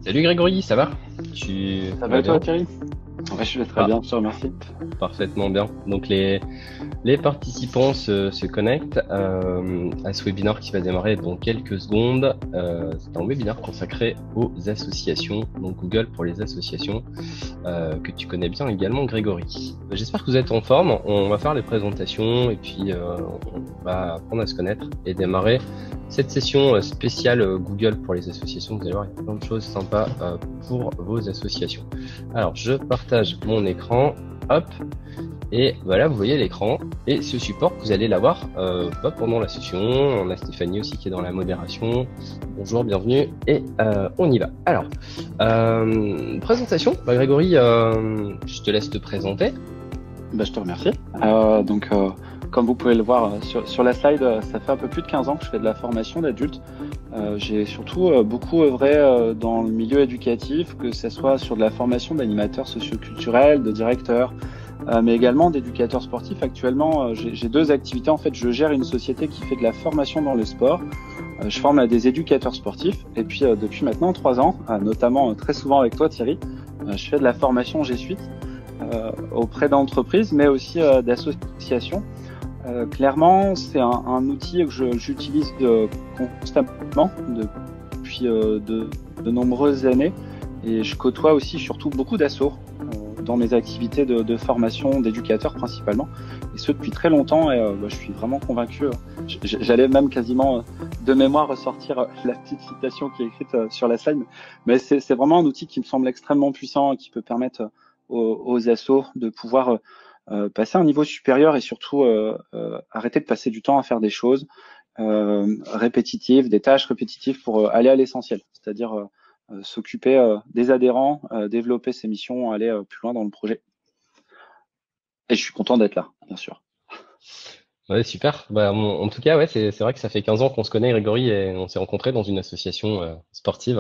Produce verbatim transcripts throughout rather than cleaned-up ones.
Salut Grégory, ça va? Tu, Ça tu va vas et toi, bien? Thierry? Ouais, je vais très Ah, bien, je te remercie. parfaitement bien. Donc les, les participants se, se connectent euh, à ce webinaire qui va démarrer dans quelques secondes. Euh, c'est un webinaire consacré aux associations, donc Google pour les associations, euh, que tu connais bien également Grégory. J'espère que vous êtes en forme. On va faire les présentations et puis euh, on va apprendre à se connaître et démarrer cette session euh, spéciale euh, Google pour les associations. Vous allez voir, il y a plein de choses sympas euh, pour vos associations. Alors, je partage mon écran. Hop. Et voilà, vous voyez l'écran. Et ce support, vous allez l'avoir euh, pas pendant la session. On a Stéphanie aussi qui est dans la modération. Bonjour, bienvenue. Et euh, on y va. Alors, euh, présentation. Bah, Grégory, euh, je te laisse te présenter. Bah, je te remercie. Euh, donc, euh, comme vous pouvez le voir euh, sur, sur la slide, euh, ça fait un peu plus de quinze ans que je fais de la formation d'adultes. Euh, j'ai surtout euh, beaucoup œuvré euh, dans le milieu éducatif, que ce soit sur de la formation d'animateurs socioculturels, de directeurs, euh, mais également d'éducateurs sportifs. Actuellement, euh, j'ai j'ai deux activités. En fait, je gère une société qui fait de la formation dans le sport. Euh, je forme à des éducateurs sportifs. Et puis, euh, depuis maintenant trois ans, euh, notamment euh, très souvent avec toi, Thierry, euh, je fais de la formation G Suite euh, auprès d'entreprises, mais aussi euh, d'associations. Euh, clairement, c'est un, un outil que j'utilise constamment depuis euh, de, de nombreuses années, et je côtoie aussi surtout beaucoup d'assos euh, dans mes activités de, de formation d'éducateurs principalement, et ce depuis très longtemps. Et euh, bah, je suis vraiment convaincu. Euh, J'allais même quasiment euh, de mémoire ressortir euh, la petite citation qui est écrite euh, sur la slide, mais c'est vraiment un outil qui me semble extrêmement puissant et qui peut permettre euh, aux, aux assos de pouvoir euh, euh, passer à un niveau supérieur, et surtout euh, euh, arrêter de passer du temps à faire des choses euh, répétitives, des tâches répétitives pour euh, aller à l'essentiel, c'est-à-dire euh, euh, s'occuper euh, des adhérents, euh, développer ses missions, aller euh, plus loin dans le projet. Et je suis content d'être là, bien sûr. Ouais, super. Bah, en, en tout cas, ouais, c'est c'est vrai que ça fait quinze ans qu'on se connaît, Grégory, et on s'est rencontrés dans une association euh, sportive.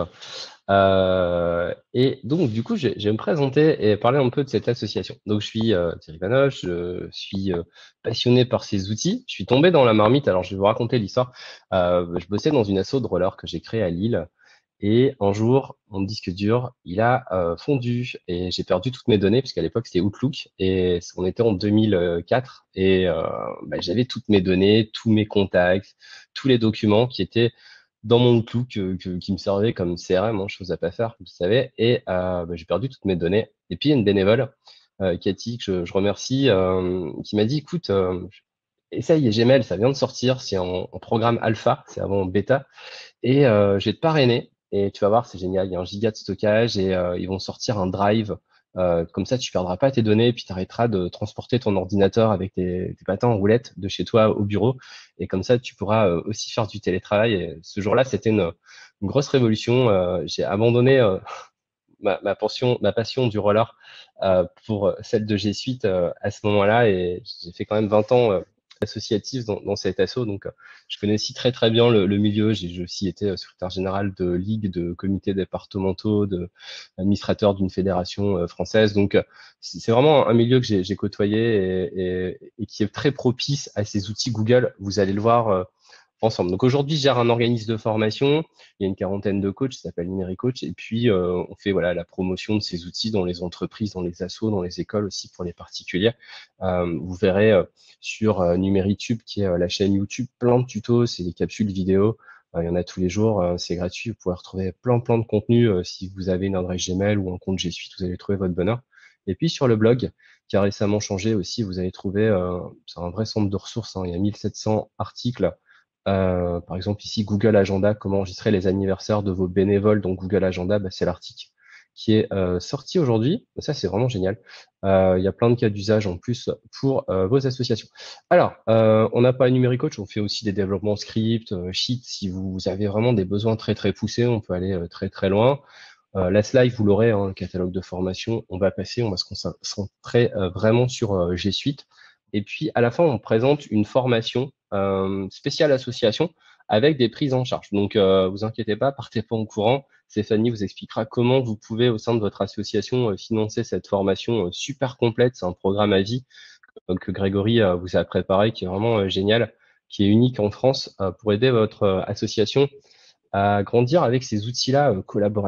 Euh, et donc, du coup, je, je vais me présenter et parler un peu de cette association. Donc, je suis euh, Thierry Vanoche, je suis euh, passionné par ces outils. Je suis tombé dans la marmite. Alors, je vais vous raconter l'histoire. Euh, je bossais dans une asso de roller que j'ai créée à Lille. Et un jour, mon disque dur, il a euh, fondu et j'ai perdu toutes mes données parce qu'à l'époque c'était Outlook et on était en deux mille quatre et euh, bah, j'avais toutes mes données, tous mes contacts, tous les documents qui étaient dans mon Outlook euh, que- qui me servait comme C R M, hein, chose à pas faire, vous savez. Et euh, bah, j'ai perdu toutes mes données. Et puis il y a une bénévole, euh, Cathy, que je, je remercie, euh, qui m'a dit, écoute, euh, essaye Gmail, ça vient de sortir, c'est en, en programme alpha, c'est avant bêta. Et euh, je vais te parrainer et tu vas voir, c'est génial. Il y a un giga de stockage et euh, ils vont sortir un drive. Euh, comme ça, tu perdras pas tes données et puis tu arrêteras de transporter ton ordinateur avec tes, tes patins en roulette de chez toi au bureau. Et comme ça, tu pourras euh, aussi faire du télétravail. Et ce jour-là, c'était une, une grosse révolution. Euh, j'ai abandonné euh, ma, ma, passion, ma passion du roller euh, pour celle de G Suite euh, à ce moment-là. Et j'ai fait quand même vingt ans euh, associatif dans, dans cet asso. Donc, euh, je connais aussi très très bien le, le milieu. J'ai aussi été euh, secrétaire général de ligue, de comités départementaux, de administrateur d'une fédération euh, française. Donc, euh, c'est vraiment un milieu que j'ai côtoyé et, et, et, qui est très propice à ces outils Google. Vous allez le voir euh, ensemble. Donc aujourd'hui, je gère un organisme de formation. Il y a une quarantaine de coachs, ça s'appelle Numéricoach. Et puis, euh, on fait voilà la promotion de ces outils dans les entreprises, dans les assos, dans les écoles aussi pour les particuliers. Euh, vous verrez euh, sur euh, Numéritube, qui est euh, la chaîne YouTube, plein de tutos, c'est des capsules vidéo. Euh, il y en a tous les jours, euh, c'est gratuit. Vous pouvez retrouver plein plein de contenus. Euh, si vous avez une adresse Gmail ou un compte G Suite, vous allez trouver votre bonheur. Et puis sur le blog, qui a récemment changé aussi, vous allez trouver, euh, c'est un vrai centre de ressources, hein, il y a mille sept cents articles. Euh, par exemple, ici, Google Agenda, comment enregistrer les anniversaires de vos bénévoles. Donc, Google Agenda, bah, c'est l'article qui est euh, sorti aujourd'hui. Ça, c'est vraiment génial. Euh, il y a plein de cas d'usage en plus pour euh, vos associations. Alors, euh, on n'a pas un numéricoach, on fait aussi des développements script, euh, sheet. Si vous avez vraiment des besoins très, très poussés, on peut aller euh, très, très loin. Euh, la slide, vous l'aurez, hein, le catalogue de formation. On va passer, on va se concentrer euh, vraiment sur euh, G Suite. Et puis, à la fin, on présente une formation euh, spéciale association avec des prises en charge. Donc, euh, vous inquiétez pas, partez pas en courant. Stéphanie vous expliquera comment vous pouvez, au sein de votre association, euh, financer cette formation euh, super complète. C'est un programme à vie euh, que Grégory euh, vous a préparé, qui est vraiment euh, génial, qui est unique en France euh, pour aider votre euh, association à grandir avec ces outils-là euh, collaboratifs.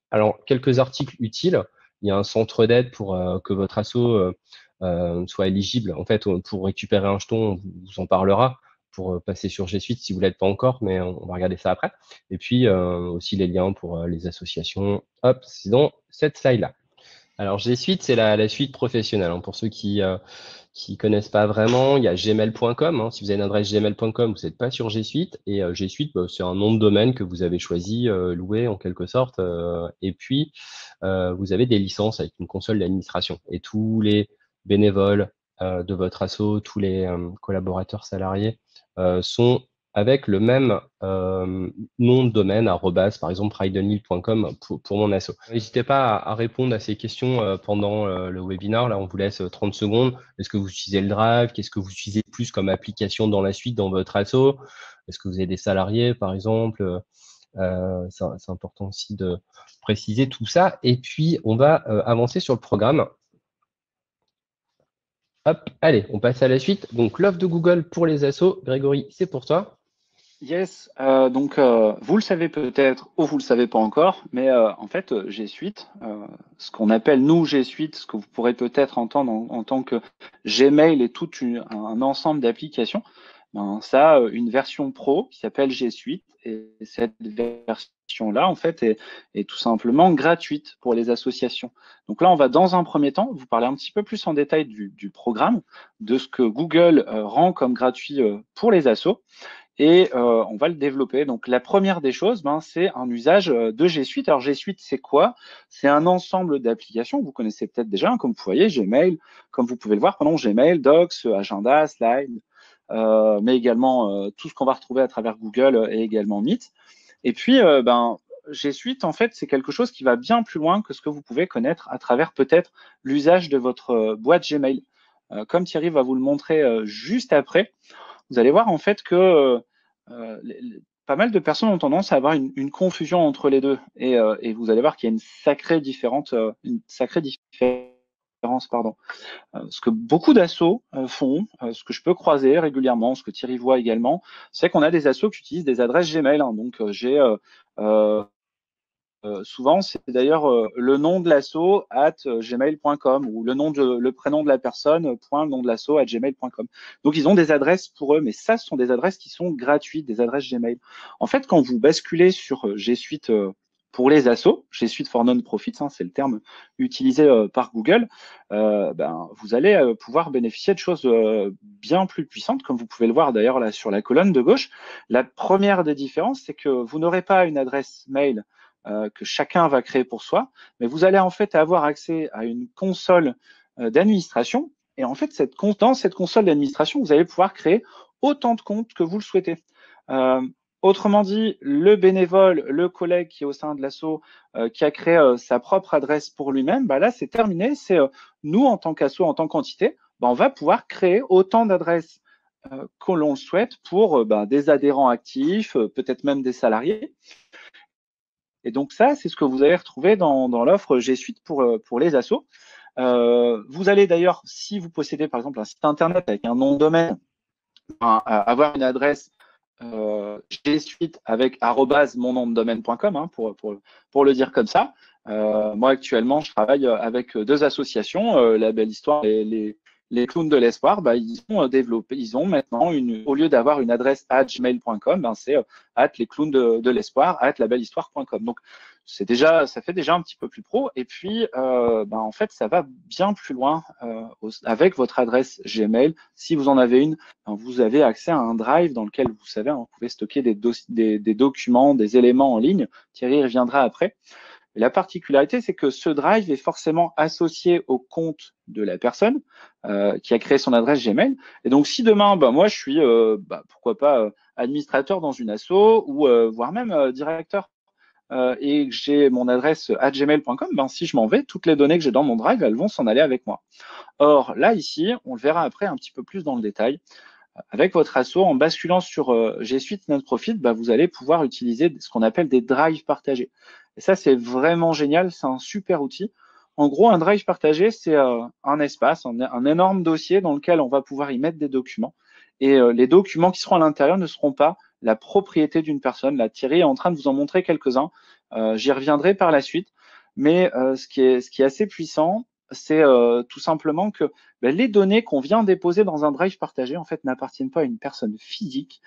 Alors, quelques articles utiles. Il y a un centre d'aide pour euh, que votre asso euh, euh, soit éligible. En fait, pour récupérer un jeton, on vous en parlera pour euh, passer sur G Suite si vous l'êtes pas encore, mais on va regarder ça après. Et puis euh, aussi les liens pour euh, les associations. Hop, c'est dans cette slide-là. Alors G Suite, c'est la, la suite professionnelle. Hein. Pour ceux qui euh, qui connaissent pas vraiment, il y a gmail point com. Hein. Si vous avez une adresse gmail point com, vous n'êtes pas sur G Suite. Et euh, G Suite, bah, c'est un nom de domaine que vous avez choisi, euh, loué en quelque sorte. Euh, et puis, euh, vous avez des licences avec une console d'administration. Et tous les bénévoles euh, de votre asso, tous les euh, collaborateurs salariés euh, sont avec le même euh, nom de domaine, arrobas, par exemple, pride and lead point com pour, pour mon asso. N'hésitez pas à, à répondre à ces questions euh, pendant euh, le webinaire. Là, on vous laisse trente secondes. Est-ce que vous utilisez le Drive? Qu'est-ce que vous utilisez plus comme application dans la suite, dans votre asso? Est-ce que vous avez des salariés, par exemple? euh, C'est important aussi de préciser tout ça. Et puis, on va euh, avancer sur le programme. Hop, allez, on passe à la suite. Donc, l'offre de Google pour les assos. Grégory, c'est pour toi. Yes, euh, donc euh, vous le savez peut-être ou vous le savez pas encore, mais euh, en fait euh, G Suite, euh, ce qu'on appelle nous G Suite, ce que vous pourrez peut-être entendre en, en tant que Gmail et tout une, un ensemble d'applications, ben, ça a une version pro qui s'appelle G Suite et cette version-là en fait est, est tout simplement gratuite pour les associations. Donc là on va dans un premier temps vous parler un petit peu plus en détail du, du programme, de ce que Google euh, rend comme gratuit euh, pour les assos. Et euh, on va le développer. Donc la première des choses, ben, c'est un usage de G Suite. Alors G Suite, c'est quoi? C'est un ensemble d'applications. Vous connaissez peut-être déjà, hein, comme vous voyez, Gmail, comme vous pouvez le voir, pardon, Gmail, Docs, Agenda, Slide, euh, mais également euh, tout ce qu'on va retrouver à travers Google et également Meet. Et puis, euh, ben, G Suite, en fait, c'est quelque chose qui va bien plus loin que ce que vous pouvez connaître à travers peut-être l'usage de votre euh, boîte Gmail. Euh, comme Thierry va vous le montrer euh, juste après, vous allez voir en fait que euh, euh, les, les, pas mal de personnes ont tendance à avoir une, une confusion entre les deux. Et, euh, et vous allez voir qu'il y a une sacrée différente, euh, une sacrée différence, pardon. Euh, ce que beaucoup d'assos euh, font, euh, ce que je peux croiser régulièrement, ce que Thierry voit également, c'est qu'on a des assos qui utilisent des adresses Gmail. Hein. Donc euh, j'ai euh, euh, Euh, souvent, c'est d'ailleurs euh, le nom de l'asso at gmail point com ou le nom de le prénom de la personne point le nom de l'asso at gmail point com. Donc, ils ont des adresses pour eux, mais ça, ce sont des adresses qui sont gratuites, des adresses Gmail. En fait, quand vous basculez sur G Suite euh, pour les assos, G Suite for Non-Profits, hein, c'est le terme utilisé euh, par Google, euh, ben, vous allez euh, pouvoir bénéficier de choses euh, bien plus puissantes, comme vous pouvez le voir d'ailleurs là sur la colonne de gauche. La première des différences, c'est que vous n'aurez pas une adresse mail Euh, que chacun va créer pour soi, mais vous allez en fait avoir accès à une console euh, d'administration. Et en fait, cette, dans cette console d'administration, vous allez pouvoir créer autant de comptes que vous le souhaitez. Euh, autrement dit, le bénévole, le collègue qui est au sein de l'asso, euh, qui a créé euh, sa propre adresse pour lui-même, bah là, c'est terminé. C'est euh, nous, en tant qu'asso, en tant qu'entité, bah, on va pouvoir créer autant d'adresses euh, que l'on le souhaite pour euh, bah, des adhérents actifs, euh, peut-être même des salariés. Et donc ça, c'est ce que vous allez retrouver dans, dans l'offre G Suite pour, pour les assos. Euh, vous allez d'ailleurs, si vous possédez par exemple un site internet avec un nom de domaine, un, avoir une adresse euh, G Suite avec arrobase mon nom de domaine point com, hein, pour, pour, pour le dire comme ça. Euh, moi actuellement, je travaille avec deux associations, euh, La Belle Histoire et les, les Clowns de l'Espoir. Bah, ils ont développé, ils ont maintenant une, au lieu d'avoir une adresse at gmail point com, ben, c'est at les clowns de, de l'espoir, at labellehistoire point com. Donc c'est déjà, ça fait déjà un petit peu plus pro. Et puis, euh, ben, en fait, ça va bien plus loin euh, avec votre adresse Gmail. Si vous en avez une, ben, vous avez accès à un drive dans lequel vous savez, hein, vous pouvez stocker des, des, des documents, des éléments en ligne. Thierry y reviendra après. Et la particularité, c'est que ce drive est forcément associé au compte de la personne euh, qui a créé son adresse Gmail. Et donc, si demain, bah, moi, je suis, euh, bah, pourquoi pas, euh, administrateur dans une asso ou euh, voire même euh, directeur euh, et que j'ai mon adresse at gmail point com, ben, si je m'en vais, toutes les données que j'ai dans mon drive, elles vont s'en aller avec moi. Or, là, ici, on le verra après un petit peu plus dans le détail. Avec votre asso, en basculant sur euh, G Suite Non-Profit, bah, vous allez pouvoir utiliser ce qu'on appelle des drives partagés. Et ça, c'est vraiment génial, c'est un super outil. En gros, un drive partagé, c'est euh, un espace, un, un énorme dossier dans lequel on va pouvoir y mettre des documents. Et euh, les documents qui seront à l'intérieur ne seront pas la propriété d'une personne. Là, Thierry est en train de vous en montrer quelques-uns. Euh, J'y reviendrai par la suite. Mais euh, ce, qui est, ce qui est assez puissant, c'est euh, tout simplement que ben, les données qu'on vient déposer dans un drive partagé, en fait, n'appartiennent pas à une personne physique,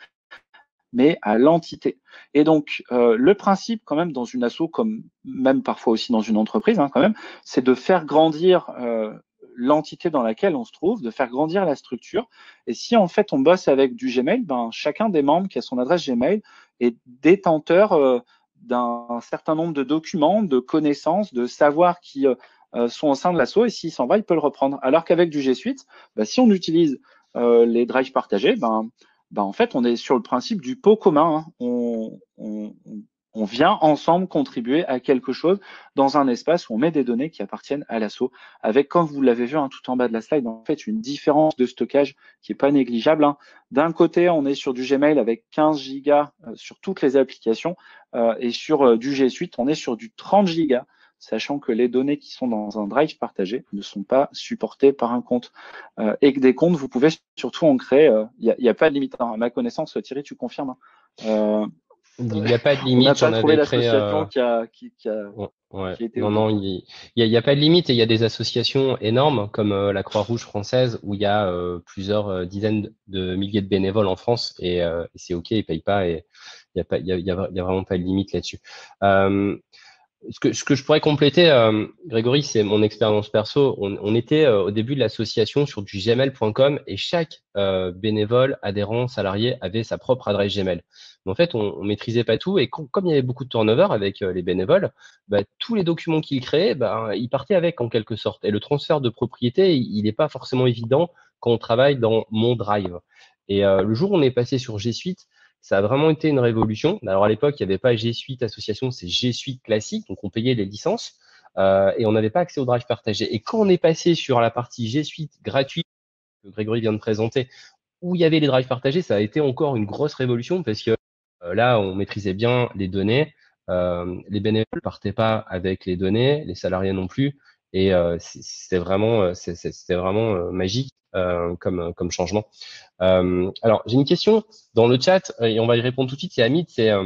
mais à l'entité. Et donc, euh, le principe quand même dans une asso, comme même parfois aussi dans une entreprise, hein, quand même, c'est de faire grandir euh, l'entité dans laquelle on se trouve, de faire grandir la structure. Et si en fait on bosse avec du Gmail, ben, chacun des membres qui a son adresse Gmail est détenteur euh, d'un certain nombre de documents, de connaissances, de savoirs qui euh, sont au sein de l'asso, et s'il s'en va, il peut le reprendre. Alors qu'avec du G Suite, ben, si on utilise euh, les drives partagés, ben, ben, en fait, on est sur le principe du pot commun. Hein. On, on, on vient ensemble contribuer à quelque chose dans un espace où on met des données qui appartiennent à l'asso, avec, comme vous l'avez vu hein, tout en bas de la slide, en fait, une différence de stockage qui est pas négligeable. Hein. D'un côté, on est sur du Gmail avec quinze gigas euh, sur toutes les applications, euh, et sur euh, du G Suite, on est sur du trente gigas, sachant que les données qui sont dans un drive partagé ne sont pas supportées par un compte. Euh, et que des comptes, vous pouvez surtout en créer. Il euh, n'y a, a pas de limite. Hein. À ma connaissance, Thierry, tu confirmes. Hein. Euh, Il n'y a pas de on n'a limite, pas j'en trouvé avais créé. l'association Euh, qui a, qui, qui, a, ouais, ouais. qui a été Non, OK. non, il n'y a, il y a pas de limite et il y a des associations énormes comme euh, la Croix-Rouge française où il y a euh, plusieurs euh, dizaines de milliers de bénévoles en France et, euh, et c'est OK, ils payent pas et il n'y a, pas- il y a, il y a, il y a vraiment pas de limite là-dessus. Euh, Ce que, ce que je pourrais compléter, euh, Grégory, c'est mon expérience perso. On, on était euh, au début de l'association sur du gmail point com et chaque euh, bénévole, adhérent, salarié avait sa propre adresse Gmail. Mais en fait, on, on maîtrisait pas tout et com- comme il y avait beaucoup de turnover avec euh, les bénévoles, bah, tous les documents qu'ils créaient, bah, ils partaient avec en quelque sorte. Et le transfert de propriété, il n'est pas forcément évident quand on travaille dans mon drive. Et euh, le jour où on est passé sur G Suite, ça a vraiment été une révolution. Alors à l'époque, il n'y avait pas G Suite Association, c'est G Suite classique, donc on payait les licences euh, et on n'avait pas accès au drive partagé. Et quand on est passé sur la partie G Suite gratuite que Grégory vient de présenter, où il y avait les drives partagés, ça a été encore une grosse révolution parce que euh, là, on maîtrisait bien les données. Euh, les bénévoles ne partaient pas avec les données, les salariés non plus. Et euh, c'était vraiment, euh, c'est- c'est- c'était vraiment euh, magique euh, comme, comme changement. Euh, alors, j'ai une question dans le chat euh, et on va y répondre tout de suite. C'est Amit, c'est euh,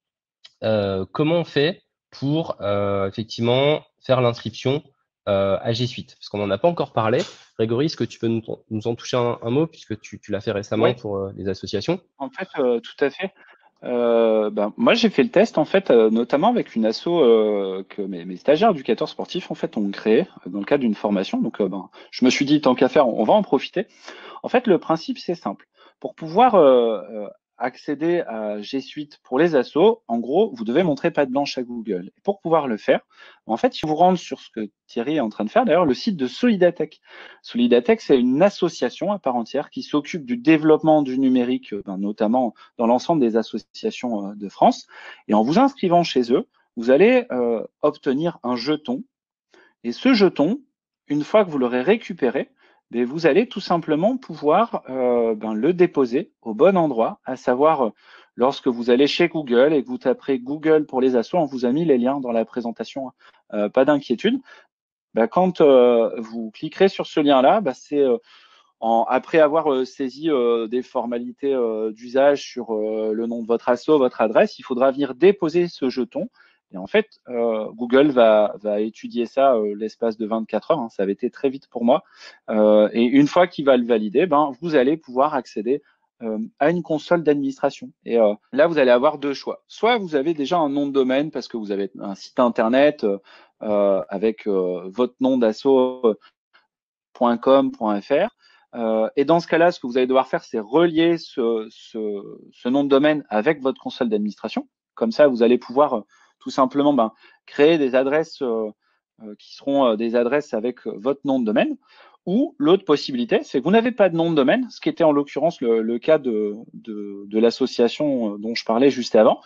euh, comment on fait pour euh, effectivement faire l'inscription euh, à G Suite? Parce qu'on n'en a pas encore parlé. Grégory, est-ce que tu peux nous, nous en toucher un, un mot puisque tu, tu l'as fait récemment Oui, pour euh, les associations? en fait, euh, tout à fait. Euh, ben, moi, j'ai fait le test, en fait, euh, notamment avec une asso euh, que mes, mes stagiaires éducateurs sportifs, en fait, ont créé euh, dans le cadre d'une formation. Donc, euh, ben, je me suis dit, tant qu'à faire, on va en profiter. En fait, le principe, c'est simple. Pour pouvoir euh, euh, accéder à G Suite pour les assos, en gros, vous devez montrer patte blanche à Google. Et pour pouvoir le faire, en fait, si vous rentrez sur ce que Thierry est en train de faire, d'ailleurs, le site de Solidatech. Solidatech, c'est une association à part entière qui s'occupe du développement du numérique, euh, ben, notamment dans l'ensemble des associations euh, de France. Et en vous inscrivant chez eux, vous allez euh, obtenir un jeton. Et ce jeton, une fois que vous l'aurez récupéré, ben, vous allez tout simplement pouvoir euh, ben, le déposer au bon endroit, à savoir euh, lorsque vous allez chez Google et que vous taperez Google pour les assos, on vous a mis les liens dans la présentation, euh, pas d'inquiétude. Ben, quand euh, vous cliquerez sur ce lien-là, ben, c'est euh, en, après avoir euh, saisi euh, des formalités euh, d'usage sur euh, le nom de votre asso, votre adresse, il faudra venir déposer ce jeton. Et en fait, euh, Google va, va étudier ça euh, l'espace de vingt-quatre heures. Hein, ça avait été très vite pour moi. Euh, et une fois qu'il va le valider, ben, vous allez pouvoir accéder euh, à une console d'administration. Et euh, là, vous allez avoir deux choix. Soit vous avez déjà un nom de domaine parce que vous avez un site internet euh, avec euh, votre nom d'asso point com point f r. Euh, et dans ce cas-là, ce que vous allez devoir faire, c'est relier ce, ce, ce nom de domaine avec votre console d'administration. Comme ça, vous allez pouvoir euh, tout simplement ben, créer des adresses euh, euh, qui seront euh, des adresses avec euh, votre nom de domaine. Ou l'autre possibilité, c'est que vous n'avez pas de nom de domaine, ce qui était en l'occurrence le, le cas de, de, de l'association euh, dont je parlais juste avant.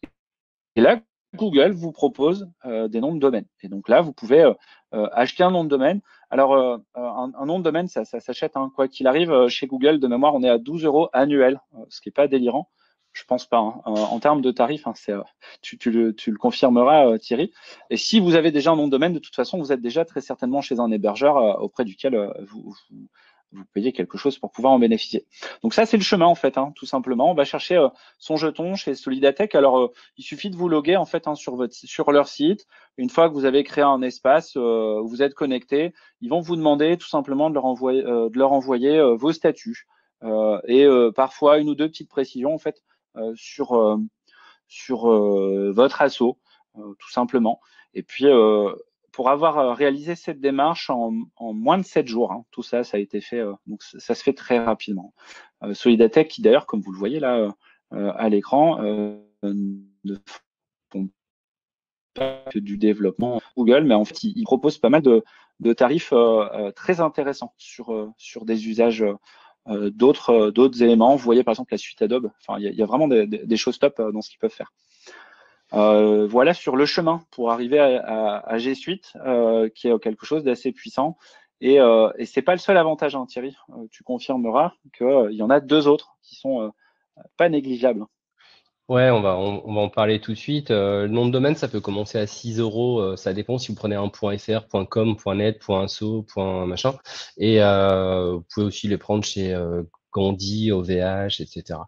Et là, Google vous propose euh, des noms de domaine. Et donc là, vous pouvez euh, euh, acheter un nom de domaine. Alors, euh, un, un, nom de domaine, ça, ça s'achète. Hein. Quoi qu'il arrive, euh, chez Google, de mémoire, on est à douze euros annuels, euh, ce qui n'est pas délirant. Je pense pas. Hein. Euh, en termes de tarifs, hein, c'est, euh, tu, tu, le, tu le confirmeras, euh, Thierry. Et si vous avez déjà un nom de domaine, de toute façon, vous êtes déjà très certainement chez un hébergeur euh, auprès duquel euh, vous, vous, vous payez quelque chose pour pouvoir en bénéficier. Donc ça, c'est le chemin en fait, hein, tout simplement. On va chercher euh, son jeton chez Solidatech. Alors, euh, il suffit de vous loguer en fait hein, sur votre sur leur site. Une fois que vous avez créé un espace, euh, vous êtes connecté, ils vont vous demander tout simplement de leur envoyer, euh, de leur envoyer euh, vos statuts euh, et euh, parfois une ou deux petites précisions en fait euh, sur euh, sur euh, votre asso, euh, tout simplement. Et puis, euh, pour avoir réalisé cette démarche en, en moins de sept jours, hein, tout ça, ça a été fait, euh, donc ça, ça se fait très rapidement. Euh, Solidatech, qui d'ailleurs, comme vous le voyez là euh, à l'écran, euh, ne font pas que du développement Google, mais en fait, ils, ils proposent pas mal de, de tarifs euh, euh, très intéressants sur, euh, sur des usages euh, d'autres euh, d'autres éléments. Vous voyez par exemple la suite Adobe. Enfin, il y, a- il y a vraiment des, des, des choses top euh, dans ce qu'ils peuvent faire. Euh, voilà sur le chemin pour arriver à, à, à G Suite, euh, qui est quelque chose d'assez puissant. Et, euh, et c'est pas le seul avantage, hein, Thierry. Euh, tu confirmeras qu'il euh, y en a deux autres qui sont euh, pas négligeables. Ouais, on va, on, on va en parler tout de suite. Euh, le nom de domaine, ça peut commencer à six euros. Euh, ça dépend si vous prenez un .fr, .com, .net, .asso, .machin. Et euh, vous pouvez aussi les prendre chez euh, Gandhi, O V H, et cetera.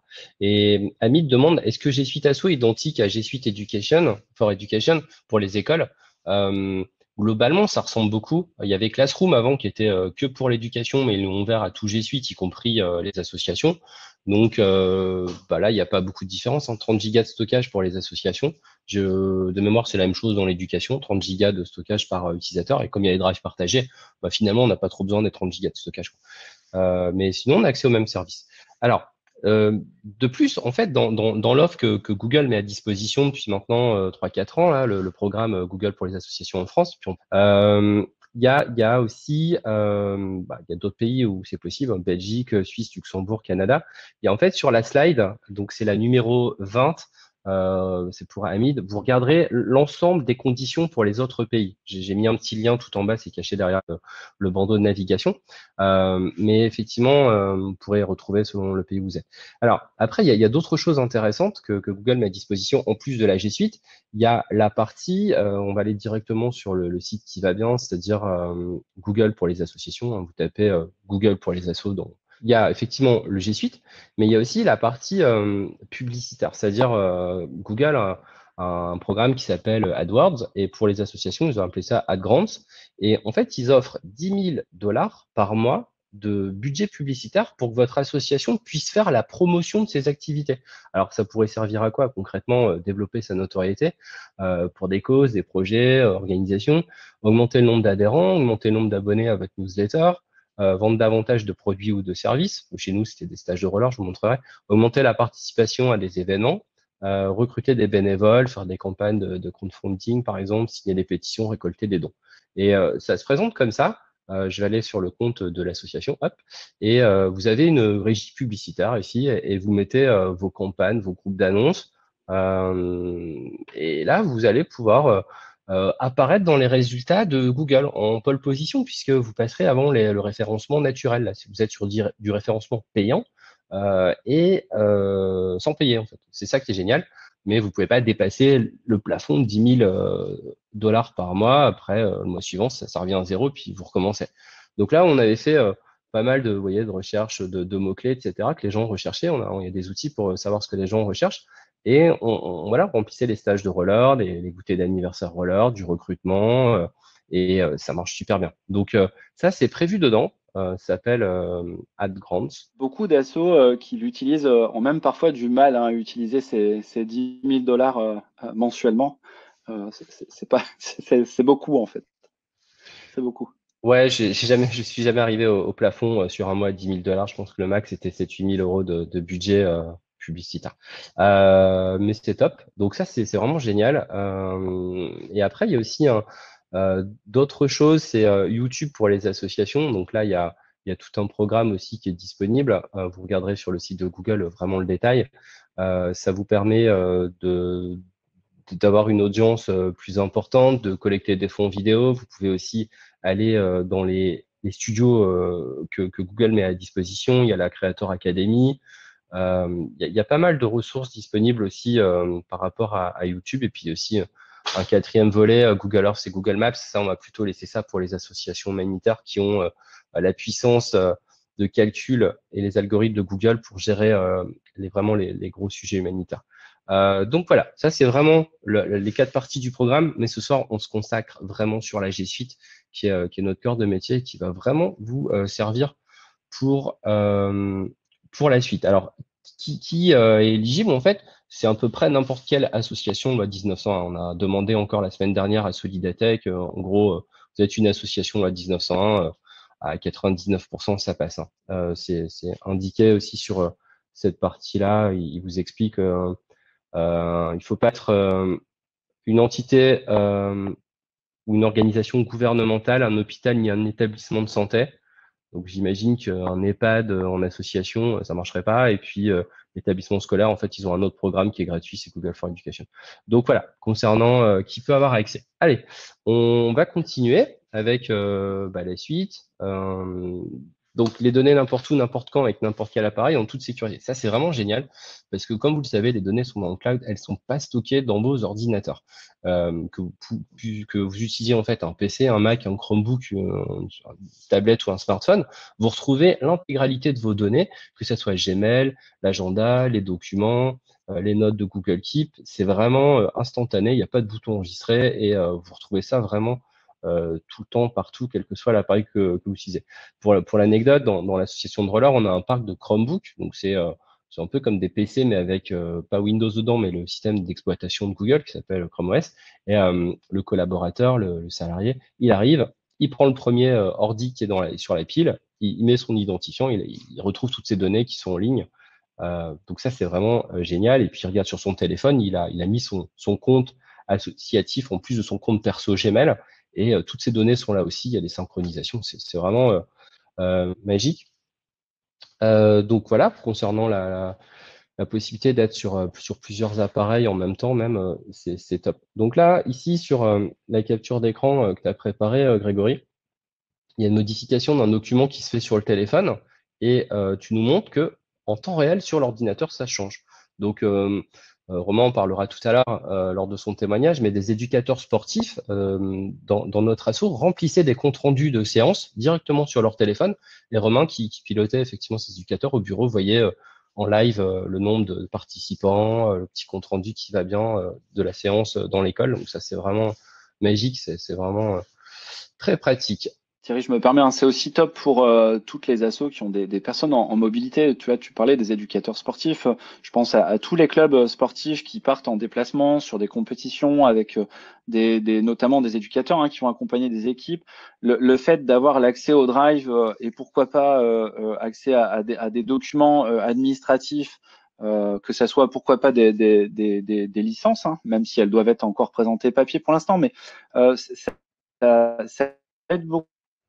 Et Amit demande, est-ce que G Suite Asso est identique à G Suite Education, for Education, pour les écoles? Euh, Globalement, ça ressemble beaucoup. Il y avait Classroom avant qui était euh, que pour l'éducation, mais ils l'ont ouvert à tout G Suite, y compris euh, les associations. Donc euh, bah là, il n'y a pas beaucoup de différence. Hein. trente gigas de stockage pour les associations. Je, de mémoire, c'est la même chose dans l'éducation, trente gigas de stockage par euh, utilisateur. Et comme il y a les drives partagés, bah, finalement, on n'a pas trop besoin des trente gigas de stockage. Quoi. Euh, mais sinon, on a accès au même service. Alors, euh, de plus, en fait, dans, dans, dans l'offre que, que Google met à disposition depuis maintenant euh, trois quatre ans, là, le, le programme euh, Google pour les associations en France, puis on- euh, il y a, il y a aussi, euh, bah, il y a d'autres pays où c'est possible, hein, Belgique, Suisse, Luxembourg, Canada. Il y a en fait sur la slide, donc c'est la numéro vingt, euh, c'est pour Hamid, vous regarderez l'ensemble des conditions pour les autres pays. J'ai j'ai mis un petit lien tout en bas, c'est caché derrière le, le bandeau de navigation. Euh, mais effectivement, euh, vous pourrez retrouver selon le pays où vous êtes. Alors, après, il y a, il y a d'autres choses intéressantes que, que Google met à disposition en plus de la G Suite. Il y a la partie, euh, on va aller directement sur le, le site qui va bien, c'est-à-dire euh, Google pour les associations. Hein, vous tapez euh, Google pour les assos dans il y a effectivement le G Suite, mais il y a aussi la partie euh, publicitaire, c'est-à-dire euh, Google a, a un programme qui s'appelle AdWords, et pour les associations, ils ont appelé ça AdGrants. Et en fait, ils offrent dix mille dollars par mois de budget publicitaire pour que votre association puisse faire la promotion de ses activités. Alors, ça pourrait servir à quoi concrètement? euh, Développer sa notoriété euh, pour des causes, des projets, euh, organisations, augmenter le nombre d'adhérents, augmenter le nombre d'abonnés à votre newsletter, euh, vendre davantage de produits ou de services. Chez nous, c'était des stages de roller, je vous montrerai. Augmenter la participation à des événements, euh, recruter des bénévoles, faire des campagnes de, de crowdfunding, par exemple, signer des pétitions, récolter des dons. Et euh, ça se présente comme ça. Euh, je vais aller sur le compte de l'association, hop, et euh, vous avez une régie publicitaire ici, et, et vous mettez euh, vos campagnes, vos groupes d'annonces, euh, et là, vous allez pouvoir euh, euh, apparaître dans les résultats de Google en pole position, puisque vous passerez avant les- le référencement naturel. Là, si vous êtes sur du, du référencement payant euh, et euh, sans payer, en fait. C'est ça qui est génial, mais vous pouvez pas dépasser le plafond de dix mille euh, dollars par mois. Après, euh, le mois suivant, ça, ça revient à zéro, puis vous recommencez. Donc là, on avait fait euh, pas mal de, vous voyez, de recherches de, de mots-clés, et cetera, que les gens recherchaient. On a, il y a des outils pour savoir ce que les gens recherchent. Et on, on voilà, remplissait les stages de roller, les, les goûters d'anniversaire roller, du recrutement, euh, et euh, ça marche super bien. Donc euh, ça, c'est prévu dedans. Euh, ça s'appelle euh, AdGrants. Beaucoup d'assos euh, qui l'utilisent euh, ont même parfois du mal hein, à utiliser ces, ces dix mille dollars euh, euh, mensuellement. Euh, c'est c'est- c'est pas, c'est c'est beaucoup en fait. C'est beaucoup. Ouais, j'ai j'ai jamais, je suis jamais arrivé au, au plafond euh, sur un mois à dix mille dollars. Je pense que le max c'était sept huit mille euros de, de budget euh, publicitaire. Euh, mais c'était top. Donc ça, c'est c'est vraiment génial. Euh, et après, il y a aussi un, euh, d'autres choses. C'est euh, YouTube pour les associations. Donc là, il y a, il y a tout un programme aussi qui est disponible. Euh, vous regarderez sur le site de Google vraiment le détail. Euh, ça vous permet euh, de d'avoir une audience euh, plus importante, de collecter des fonds vidéo. Vous pouvez aussi aller euh, dans les, les studios euh, que, que Google met à disposition. Il y a la Creator Academy. Euh, il, y a, il y a pas mal de ressources disponibles aussi euh, par rapport à, à YouTube. Et puis aussi euh, un quatrième volet, euh, Google Earth et Google Maps. Ça, on va plutôt laisser ça pour les associations humanitaires qui ont euh, la puissance euh, de calcul et les algorithmes de Google pour gérer euh, les, vraiment les, les gros sujets humanitaires. Euh, donc voilà, ça c'est vraiment le, les quatre parties du programme, mais ce soir on se consacre vraiment sur la G Suite, qui est, euh, qui est notre cœur de métier, qui va vraiment vous euh, servir pour, euh, pour la suite. Alors, qui, qui euh, est éligible en fait? C'est à peu près n'importe quelle association loi dix-neuf cent un. On a demandé encore la semaine dernière à Solidatech, euh, en gros, euh, vous êtes une association loi dix-neuf cent un, euh, à quatre-vingt-dix-neuf pour cent ça passe. Hein. Euh, c'est indiqué aussi sur euh, cette partie-là, il, il vous explique euh, euh, il faut pas être euh, une entité euh, ou une organisation gouvernementale, un hôpital ni un établissement de santé. Donc j'imagine qu'un EHPAD en association, ça marcherait pas. Et puis euh, l'établissement scolaire, en fait, ils ont un autre programme qui est gratuit, c'est Google for Education. Donc voilà, concernant euh, qui peut avoir accès. Allez, on va continuer avec euh, bah, la suite. Euh, donc les données n'importe où, n'importe quand, avec n'importe quel appareil en toute sécurité. Ça, c'est vraiment génial parce que comme vous le savez, les données sont dans le cloud, elles sont pas stockées dans vos ordinateurs. Euh, que, vous, que vous utilisez en fait un P C, un Mac, un Chromebook, une, une tablette ou un smartphone, vous retrouvez l'intégralité de vos données, que ce soit Gmail, l'agenda, les documents, euh, les notes de Google Keep. C'est vraiment euh, instantané, il n'y a pas de bouton enregistré et euh, vous retrouvez ça vraiment euh, tout le temps, partout, quel que soit l'appareil que, que vous utilisez. Pour, pour l'anecdote, dans, dans l'association de roller, on a un parc de Chromebook, donc c'est euh, c'est un peu comme des P C, mais avec euh, pas Windows dedans, mais le système d'exploitation de Google qui s'appelle Chrome O S. Et euh, le collaborateur, le, le salarié, il arrive, il prend le premier euh, ordi qui est dans la, sur la pile, il, il met son identifiant, il, il, retrouve toutes ces données qui sont en ligne. Euh, donc ça, c'est vraiment euh, génial. Et puis, il regarde sur son téléphone, il a, il a mis son, son compte associatif en plus de son compte perso Gmail. Et euh, toutes ces données sont là aussi. Il y a des synchronisations. C'est vraiment euh, euh, magique. Euh, donc voilà, concernant la, la, la possibilité d'être sur, sur plusieurs appareils en même temps, même, euh, c'est top. Donc là, ici, sur euh, la capture d'écran euh, que tu as préparée, euh, Grégory, il y a une modification d'un document qui se fait sur le téléphone et euh, tu nous montres que en temps réel, sur l'ordinateur, ça change. Donc, euh, euh, Romain en parlera tout à l'heure euh, lors de son témoignage, mais des éducateurs sportifs euh, dans, dans notre asso remplissaient des comptes rendus de séances directement sur leur téléphone. Et Romain, qui, qui pilotait effectivement ces éducateurs au bureau, voyait euh, en live euh, le nombre de participants, euh, le petit compte rendu qui va bien euh, de la séance dans l'école. Donc ça, c'est vraiment magique, c'est vraiment euh, très pratique. Thierry, je me permets, hein, c'est aussi top pour euh, toutes les assos qui ont des, des personnes en, en mobilité. Tu vois, tu parlais des éducateurs sportifs. Je pense à, à tous les clubs sportifs qui partent en déplacement sur des compétitions avec euh, des, des, notamment des éducateurs hein, qui vont accompagner des équipes. Le, le fait d'avoir l'accès au drive euh, et pourquoi pas euh, euh, accès à, à, des, à des documents euh, administratifs, euh, que ça soit pourquoi pas des, des, des, des, des licences, hein, même si elles doivent être encore présentées papier pour l'instant, mais euh, ça, ça aide beaucoup.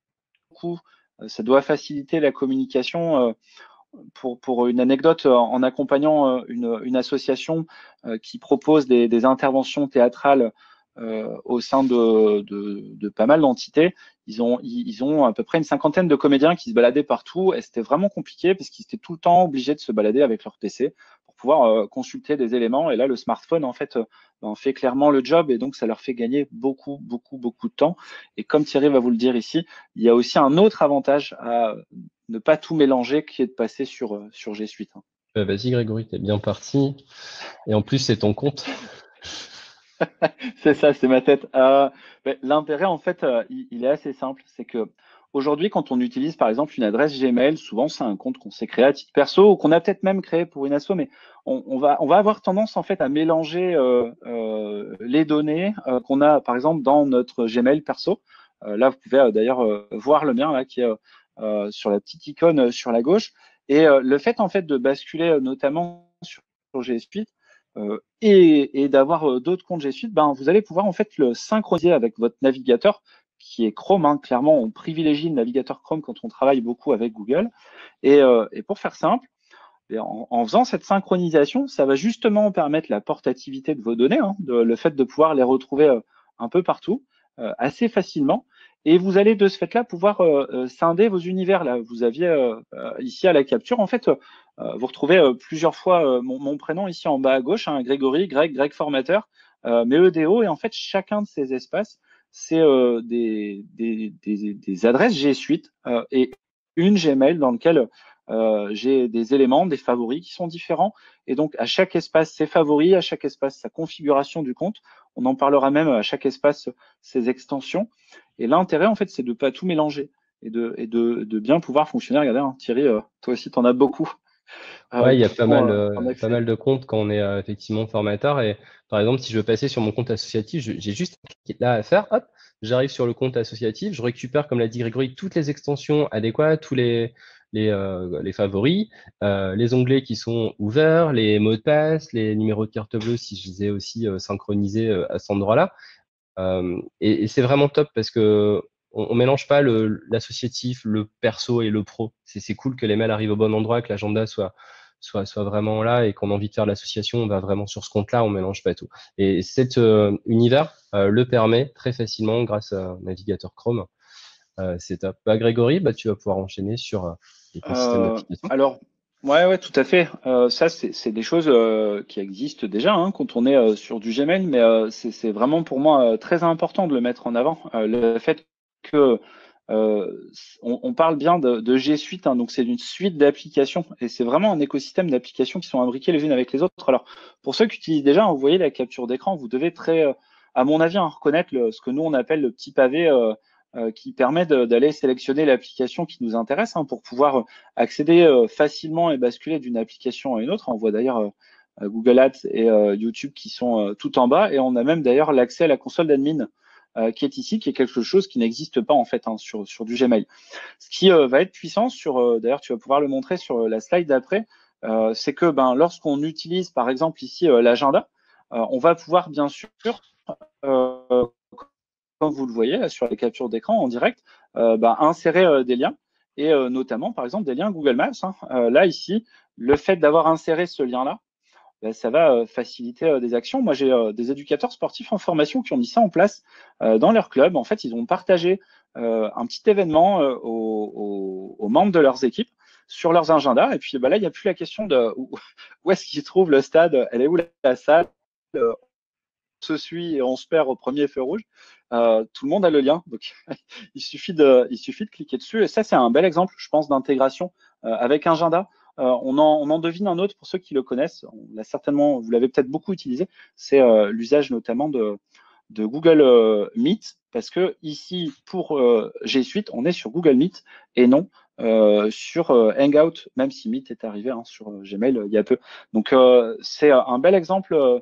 Ça doit faciliter la communication. Pour, pour une anecdote, en accompagnant une, une association qui propose des, des interventions théâtrales euh, au sein de, de, de pas mal d'entités, ils ont, ils ont à peu près une cinquantaine de comédiens qui se baladaient partout et c'était vraiment compliqué parce qu'ils étaient tout le temps obligés de se balader avec leur P C pour pouvoir euh, consulter des éléments. Et là, le smartphone, en fait, euh, en fait clairement le job et donc ça leur fait gagner beaucoup, beaucoup, beaucoup de temps. Et comme Thierry va vous le dire ici, il y a aussi un autre avantage à ne pas tout mélanger qui est de passer sur, sur G Suite. Euh, Vas-y Grégory, t'es bien parti. Et en plus, c'est ton compte. C'est ça, c'est ma tête. Euh, L'intérêt, en fait, euh, il, il est assez simple. C'est que aujourd'hui, quand on utilise, par exemple, une adresse Gmail, souvent, c'est un compte qu'on s'est créé à titre perso ou qu'on a peut-être même créé pour une asso, mais on, on, va, on va avoir tendance, en fait, à mélanger euh, euh, les données euh, qu'on a, par exemple, dans notre Gmail perso. Euh, là, vous pouvez euh, d'ailleurs euh, voir le mien, là, qui est euh, sur la petite icône euh, sur la gauche. Et euh, le fait, en fait, de basculer euh, notamment sur, sur G Suite, Euh, et, et d'avoir euh, d'autres comptes G Suite, ben, vous allez pouvoir en fait le synchroniser avec votre navigateur qui est Chrome. Hein. Clairement, on privilégie le navigateur Chrome quand on travaille beaucoup avec Google. Et, euh, et pour faire simple, en, en faisant cette synchronisation, ça va justement permettre la portativité de vos données, hein, de, le fait de pouvoir les retrouver euh, un peu partout, euh, assez facilement. Et vous allez de ce fait-là pouvoir euh, scinder vos univers. Là, vous aviez euh, ici à la capture, en fait, euh, vous retrouvez euh, plusieurs fois euh, mon, mon prénom ici en bas à gauche, hein, Grégory, Greg, Greg formateur, euh, mes E D O. Et en fait, chacun de ces espaces, c'est euh, des, des, des, des adresses G Suite. Euh, et une Gmail dans laquelle euh, j'ai des éléments, des favoris qui sont différents. Et donc, à chaque espace, ses favoris, à chaque espace, sa configuration du compte. On en parlera même à chaque espace, ses extensions. Et l'intérêt, en fait, c'est de ne pas tout mélanger et de, et de, de bien pouvoir fonctionner. Regardez, hein, Thierry, euh, toi aussi, tu en as beaucoup euh, Ouais, il y a qui pas font mal, euh, euh, un pas accès. mal de comptes quand on est euh, effectivement formateur. Et par exemple, si je veux passer sur mon compte associatif, je- j'ai juste un clic là à faire. Hop, j'arrive sur le compte associatif. Je récupère, comme l'a dit Grégory, toutes les extensions adéquates, tous les, les, euh, les favoris, euh, les onglets qui sont ouverts, les mots de passe, les numéros de carte bleue si je les ai aussi euh, synchronisés euh, à cet endroit-là. Euh, et et c'est vraiment top parce que on, on mélange pas le l'associatif, le perso et le pro. C'est c'est cool que les mails arrivent au bon endroit, que l'agenda soit soit soit vraiment là et qu'on a envie de faire l'association, on va vraiment sur ce compte-là, on mélange pas tout. Et cet euh, univers euh, le permet très facilement grâce à un navigateur Chrome. Euh, c'est top. Bah, Grégory, bah, tu vas pouvoir enchaîner sur euh, l'écosystème Euh, d'application. alors, ouais, ouais, tout à fait. Euh, ça, c'est c'est des choses euh, qui existent déjà hein, quand on est euh, sur du Gmail, mais euh, c'est c'est vraiment pour moi euh, très important de le mettre en avant. Euh, le fait que euh, on, on parle bien de, de G Suite, hein, donc c'est une suite d'applications et c'est vraiment un écosystème d'applications qui sont imbriquées les unes avec les autres. Alors, pour ceux qui utilisent déjà, hein, vous voyez la capture d'écran, vous devez très, euh, à mon avis, hein, reconnaître le- ce que nous on appelle le petit pavé. Euh, euh, qui permet de- d'aller sélectionner l'application qui nous intéresse hein, pour pouvoir accéder euh, facilement et basculer d'une application à une autre. On voit d'ailleurs euh, euh, Google Ads et euh, YouTube qui sont euh, tout en bas et on a même d'ailleurs l'accès à la console d'admin euh, qui est ici, qui est quelque chose qui n'existe pas en fait hein, sur, sur du Gmail. Ce qui euh, va être puissant sur, euh, d'ailleurs tu vas pouvoir le montrer sur la slide d'après, euh, c'est que ben, lorsqu'on utilise par exemple ici euh, l'agenda, euh, on va pouvoir bien sûr euh, comme vous le voyez là, sur les captures d'écran en direct, euh, bah, insérer euh, des liens et euh, notamment par exemple des liens Google Maps. Hein. Euh, là ici, le fait d'avoir inséré ce lien-là, bah, ça va euh, faciliter euh, des actions. Moi, j'ai euh, des éducateurs sportifs en formation qui ont mis ça en place euh, dans leur club. En fait, ils ont partagé euh, un petit événement euh, aux, aux, aux, membres de leurs équipes sur leurs agendas. Et puis bah, là, il n'y a plus la question de où, où est-ce qu'ils trouvent le stade, elle est où la, la salle, euh, se suit et on se perd au premier feu rouge, euh, tout le monde a le lien. Donc, il suffit de, il suffit de cliquer dessus. Et ça, c'est un bel exemple, je pense, d'intégration euh, avec agenda. Euh, on, en, on en devine un autre pour ceux qui le connaissent. On l'a certainement, vous l'avez peut-être beaucoup utilisé. C'est euh, l'usage notamment de, de Google euh, Meet, parce que ici, pour euh, G Suite, on est sur Google Meet et non euh, sur euh, Hangout, même si Meet est arrivé hein, sur euh, Gmail euh, il y a peu. Donc, euh, c'est un bel exemple euh,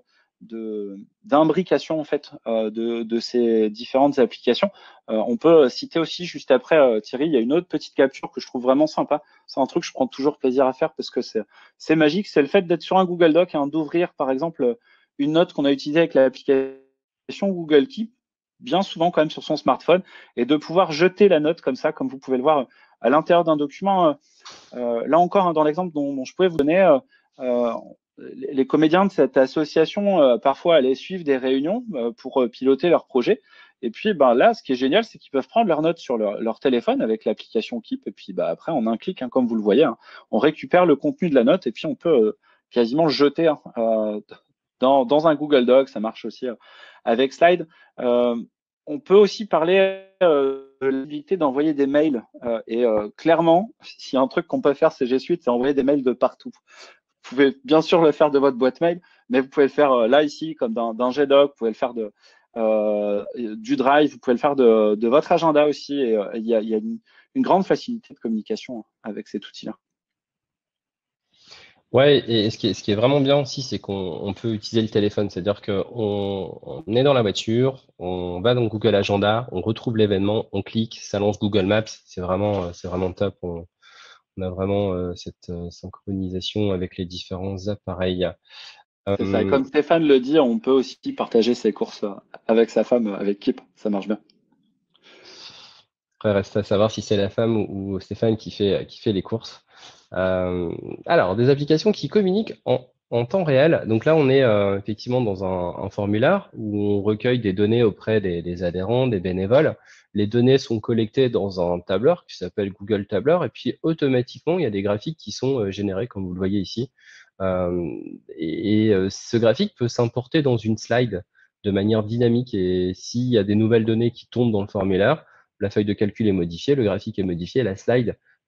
de d'imbrication en fait euh, de, de ces différentes applications. Euh, on peut citer aussi juste après euh, Thierry, il y a une autre petite capture que je trouve vraiment sympa. C'est un truc que je prends toujours plaisir à faire parce que c'est c'est magique. C'est le fait d'être sur un Google Doc et hein, d'ouvrir par exemple une note qu'on a utilisée avec l'application Google Keep, bien souvent quand même sur son smartphone, et de pouvoir jeter la note comme ça, comme vous pouvez le voir à l'intérieur d'un document. Euh, là encore, hein, dans l'exemple dont, dont je pouvais vous donner, euh, euh, les comédiens de cette association, euh, parfois, allaient suivre des réunions euh, pour euh, piloter leur projet. Et puis, ben, là, ce qui est génial, c'est qu'ils peuvent prendre leurs notes sur leur, leur téléphone avec l'application Keep. Et puis, bah, après, en un clic, hein, comme vous le voyez, hein, on récupère le contenu de la note et puis on peut euh, quasiment le jeter hein, euh, dans, dans un Google Doc. Ça marche aussi euh, avec Slide. Euh, on peut aussi parler euh, de l'habilité d'envoyer des mails. Euh, et euh, clairement, s'il y a un truc qu'on peut faire, c'est G Suite, c'est envoyer des mails de partout. Vous pouvez bien sûr le faire de votre boîte mail, mais vous pouvez le faire euh, là, ici, comme dans, dans G Doc, vous pouvez le faire de, euh, du Drive, vous pouvez le faire de, de votre agenda aussi. Et euh, il y a, il y a une, une grande facilité de communication avec cet outil-là. Ouais, et ce qui est, ce qui est vraiment bien aussi, c'est qu'on on peut utiliser le téléphone. C'est-à-dire qu'on on est dans la voiture, on va dans Google Agenda, on retrouve l'événement, on clique, ça lance Google Maps. C'est vraiment, euh, c'est vraiment top. On, on a vraiment euh, cette euh, synchronisation avec les différents appareils. C'est ça. Et Euh, comme Stéphane le dit, on peut aussi partager ses courses euh, avec sa femme, euh, avec Keep. Ça marche bien. Après, reste à savoir si c'est la femme ou, ou Stéphane qui fait, qui fait les courses. Euh, alors, des applications qui communiquent en, en temps réel. Donc là, on est euh, effectivement dans un, un formulaire où on recueille des données auprès des, des adhérents, des bénévoles. Les données sont collectées dans un tableur qui s'appelle Google Tableur. Et puis, automatiquement, il y a des graphiques qui sont euh, générés, comme vous le voyez ici. Euh, et et euh, ce graphique peut s'importer dans une slide de manière dynamique. Et s'il y a des nouvelles données qui tombent dans le formulaire, la feuille de calcul est modifiée, le graphique est modifié, la slide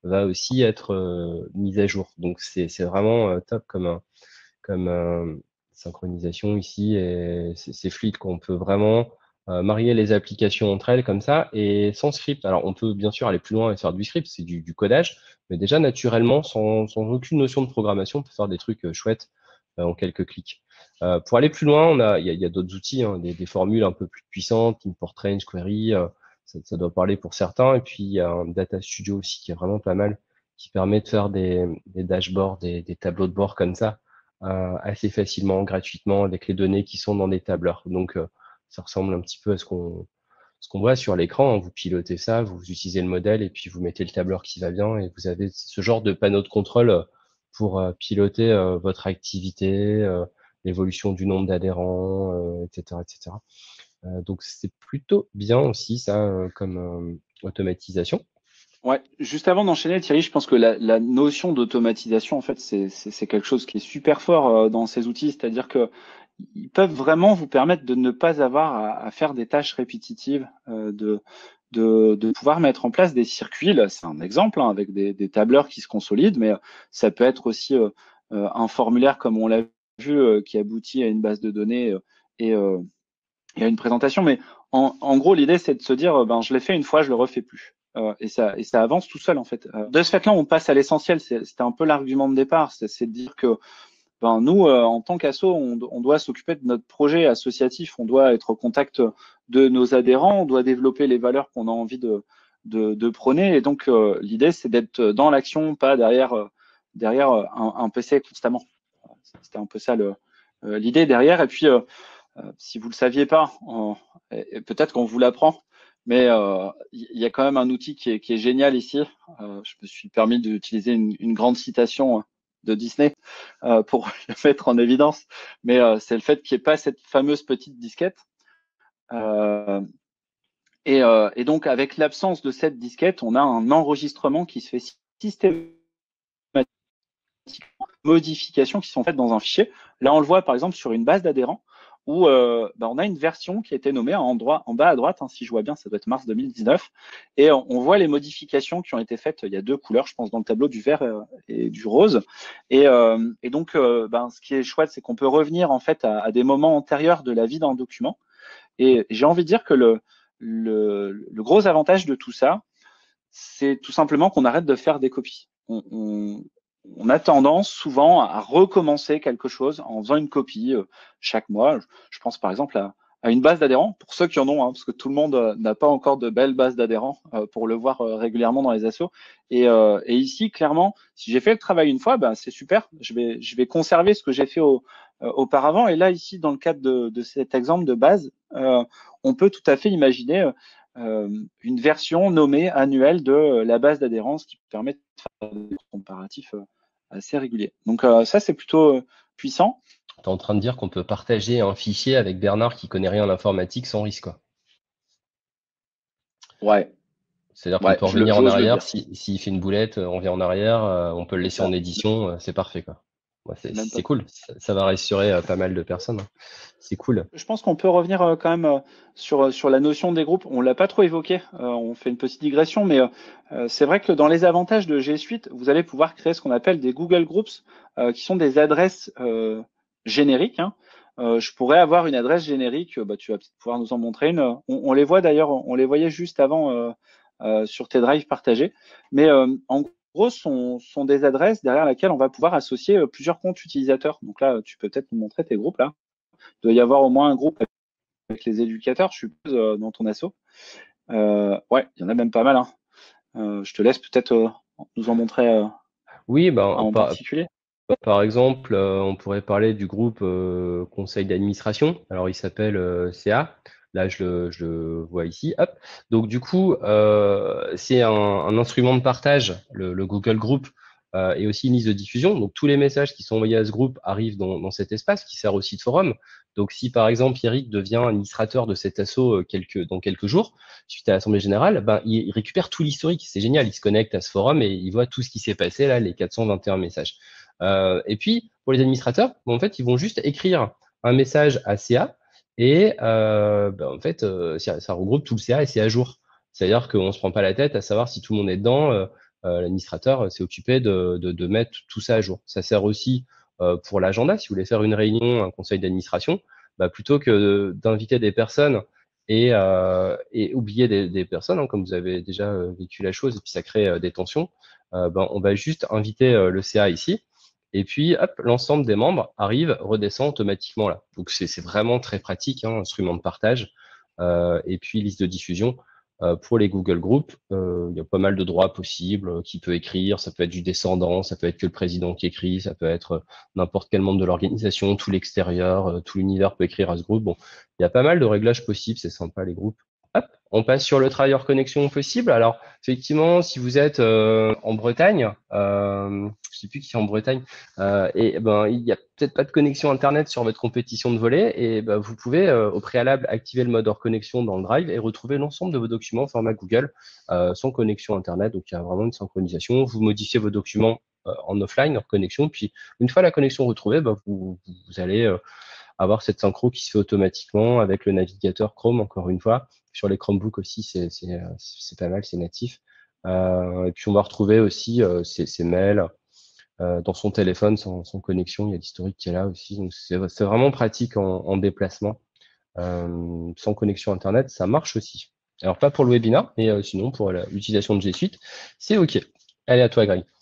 va aussi être euh, mise à jour. Donc c'est c'est vraiment euh, top comme un- comme euh, synchronisation ici et c'est c'est fluide qu'on peut vraiment euh, marier les applications entre elles comme ça et sans script. Alors on peut bien sûr aller plus loin et faire du script, c'est du, du codage, mais déjà naturellement sans, sans aucune notion de programmation, on peut faire des trucs euh, chouettes euh, en quelques clics. Euh, pour aller plus loin, on a il y a, il y a d'autres outils, hein, des, des formules un peu plus puissantes, import range, query, euh, ça, ça doit parler pour certains. Et puis il y a un Data Studio aussi qui est vraiment pas mal, qui permet de faire des, des dashboards, des, des tableaux de bord comme ça euh, assez facilement, gratuitement, avec les données qui sont dans des tableurs. Donc, euh, ça ressemble un petit peu à ce qu'on ce qu'on voit sur l'écran. Hein. Vous pilotez ça, vous utilisez le modèle et puis vous mettez le tableur qui va bien et vous avez ce genre de panneau de contrôle euh, pour euh, piloter euh, votre activité, euh, l'évolution du nombre d'adhérents, euh, et cetera, et cetera. Euh, donc, c'est plutôt bien aussi ça euh, comme euh, automatisation. Ouais, juste avant d'enchaîner, Thierry, je pense que la, la notion d'automatisation, en fait, c'est c'est- c'est quelque chose qui est super fort euh, dans ces outils, c'est-à-dire que ils peuvent vraiment vous permettre de ne pas avoir à, à faire des tâches répétitives, euh, de, de, de pouvoir mettre en place des circuits. Là, c'est un exemple hein, avec des, des tableurs qui se consolident, mais euh, ça peut être aussi euh, euh, un formulaire comme on l'a vu euh, qui aboutit à une base de données euh, et, euh, et à une présentation. Mais en, en gros, l'idée, c'est de se dire, euh, ben, je l'ai fait une fois, je le refais plus. Euh, et ça, et ça avance tout seul en fait. Euh, de ce fait-là, on passe à l'essentiel. C'est- C'était un peu l'argument de départ, c'est c'est de dire que ben, nous, euh, en tant qu'asso, on, on doit s'occuper de notre projet associatif, on doit être au contact de nos adhérents, on doit développer les valeurs qu'on a envie de, de, de prôner. Et donc, euh, l'idée, c'est d'être dans l'action, pas derrière, euh, derrière euh, un, un P C constamment. C'était un peu ça le, euh, l'idée derrière. Et puis, euh, euh, si vous le saviez pas, euh, et, et peut-être qu'on vous l'apprend, mais euh, il y a quand même un outil qui est, qui est génial ici. Euh, je me suis permis d'utiliser une, une grande citation de Disney euh, pour le mettre en évidence, mais euh, c'est le fait qu'il n'y ait pas cette fameuse petite disquette. Euh, et, euh, et donc, avec l'absence de cette disquette, on a un enregistrement qui se fait systématiquement, modifications qui sont faites dans un fichier. Là, on le voit par exemple sur une base d'adhérents où euh, bah, on a une version qui a été nommée en, droit, en bas à droite, hein, si je vois bien, ça doit être mars deux mille dix-neuf, et on, on voit les modifications qui ont été faites. Il y a deux couleurs, je pense, dans le tableau, du vert euh, et du rose. Et, euh, et donc, euh, ben, ce qui est chouette, c'est qu'on peut revenir en fait à, à des moments antérieurs de la vie d'un document. Et j'ai envie de dire que le, le, le gros avantage de tout ça, c'est tout simplement qu'on arrête de faire des copies. On, on, on a tendance souvent à recommencer quelque chose en faisant une copie euh, chaque mois. Je pense par exemple à, à une base d'adhérents, pour ceux qui en ont, hein, parce que tout le monde euh, n'a pas encore de belles bases d'adhérents euh, pour le voir euh, régulièrement dans les assos. Et, euh, et ici, clairement, si j'ai fait le travail une fois, ben, c'est super. Je vais, je vais conserver ce que j'ai fait au, euh, auparavant. Et là, ici, dans le cadre de, de cet exemple de base, euh, on peut tout à fait imaginer euh, euh, une version nommée annuelle de euh, la base d'adhérence qui permet de faire des comparatifs euh, assez réguliers. Donc euh, ça, c'est plutôt euh, puissant. Tu es en train de dire qu'on peut partager un fichier avec Bernard qui connaît rien à l'informatique sans risque, quoi. Ouais, C'est-à-dire qu'on ouais, peut je le- revenir en j'ose le arrière, dire. si, s'il fait une boulette, euh, on revient en arrière, euh, on peut le C'est laisser en ça. édition, euh, c'est parfait, quoi. Ouais, c'est C'est même c'est top. cool, ça, ça va rassurer euh, pas mal de personnes. Hein. C'est cool. Je pense qu'on peut revenir euh, quand même euh, sur, euh, sur la notion des groupes. On l'a pas trop évoqué, euh, on fait une petite digression, mais euh, euh, c'est vrai que dans les avantages de G Suite, vous allez pouvoir créer ce qu'on appelle des Google Groups, euh, qui sont des adresses euh, génériques. Hein. Euh, je pourrais avoir une adresse générique, euh, bah, tu vas peut-être pouvoir nous en montrer une. On, on les voit d'ailleurs, on les voyait juste avant euh, euh, sur tes drives partagés. Mais euh, en gros, ce sont, sont des adresses derrière lesquelles on va pouvoir associer euh, plusieurs comptes utilisateurs. Donc là, tu peux peut-être nous montrer tes groupes là. Il doit y avoir au moins un groupe avec les éducateurs, je suppose, euh, dans ton asso. Euh, ouais, il y en a même pas mal. Hein. Euh, je te laisse peut-être euh, nous en montrer euh, Oui, un ben, en par, particulier. par exemple, euh, on pourrait parler du groupe euh, conseil d'administration. Alors, il s'appelle euh, C A. Là, je le, je le vois ici. Hop. Donc, du coup, euh, c'est un, un instrument de partage, le, le Google Group, euh, et aussi une liste de diffusion. Donc, tous les messages qui sont envoyés à ce groupe arrivent dans, dans cet espace qui sert aussi de forum. Donc, si par exemple, Eric devient administrateur de cet asso euh, quelques, dans quelques jours, suite à l'Assemblée générale, ben, il, il récupère tout l'historique. C'est génial. Il se connecte à ce forum et il voit tout ce qui s'est passé, là, les quatre cent vingt et un messages. Euh, et puis, pour les administrateurs, bon, en fait, ils vont juste écrire un message à C A et euh, ben, en fait, euh, ça, ça regroupe tout le C A et c'est à jour. C'est-à-dire qu'on ne se prend pas la tête à savoir si tout le monde est dedans. Euh, euh, l'administrateur s'est occupé de, de, de mettre tout ça à jour. Ça sert aussi euh, pour l'agenda. Si vous voulez faire une réunion, un conseil d'administration, bah, plutôt que d'inviter des personnes et, euh, et oublier des, des personnes, hein, comme vous avez déjà euh, vécu la chose, et puis ça crée euh, des tensions, euh, ben, on va juste inviter euh, le C A ici, et puis hop, l'ensemble des membres arrive, redescend automatiquement là. Donc c'est vraiment très pratique, hein, instrument de partage, euh, et puis liste de diffusion. Euh, pour les Google Groups, euh, il y a pas mal de droits possibles, euh, qui peut écrire, ça peut être du descendant, ça peut être que le président qui écrit, ça peut être euh, n'importe quel membre de l'organisation, tout l'extérieur, euh, tout l'univers peut écrire à ce groupe. Bon, il y a pas mal de réglages possibles, c'est sympa les groupes. Hop, on passe sur le travail hors connexion possible. Alors, effectivement, si vous êtes euh, en Bretagne, euh, je sais plus qui est en Bretagne, euh, et ben il y a peut-être pas de connexion Internet sur votre compétition de volley, et ben, vous pouvez euh, au préalable activer le mode hors connexion dans le Drive et retrouver l'ensemble de vos documents au format Google euh, sans connexion Internet. Donc, il y a vraiment une synchronisation. Vous modifiez vos documents euh, en offline, hors connexion, puis une fois la connexion retrouvée, ben, vous, vous allez euh, avoir cette synchro qui se fait automatiquement avec le navigateur Chrome, encore une fois. Sur les Chromebooks aussi, c'est c'est pas mal, c'est natif. Euh, et puis on va retrouver aussi euh, ses, ses mails euh, dans son téléphone, sans, sans connexion. Il y a l'historique qui est là aussi. Donc c'est vraiment pratique en, en déplacement. Euh, sans connexion Internet, ça marche aussi. Alors pas pour le webinar, mais euh, sinon pour l'utilisation de G Suite, c'est OK. Allez, à toi, Greg.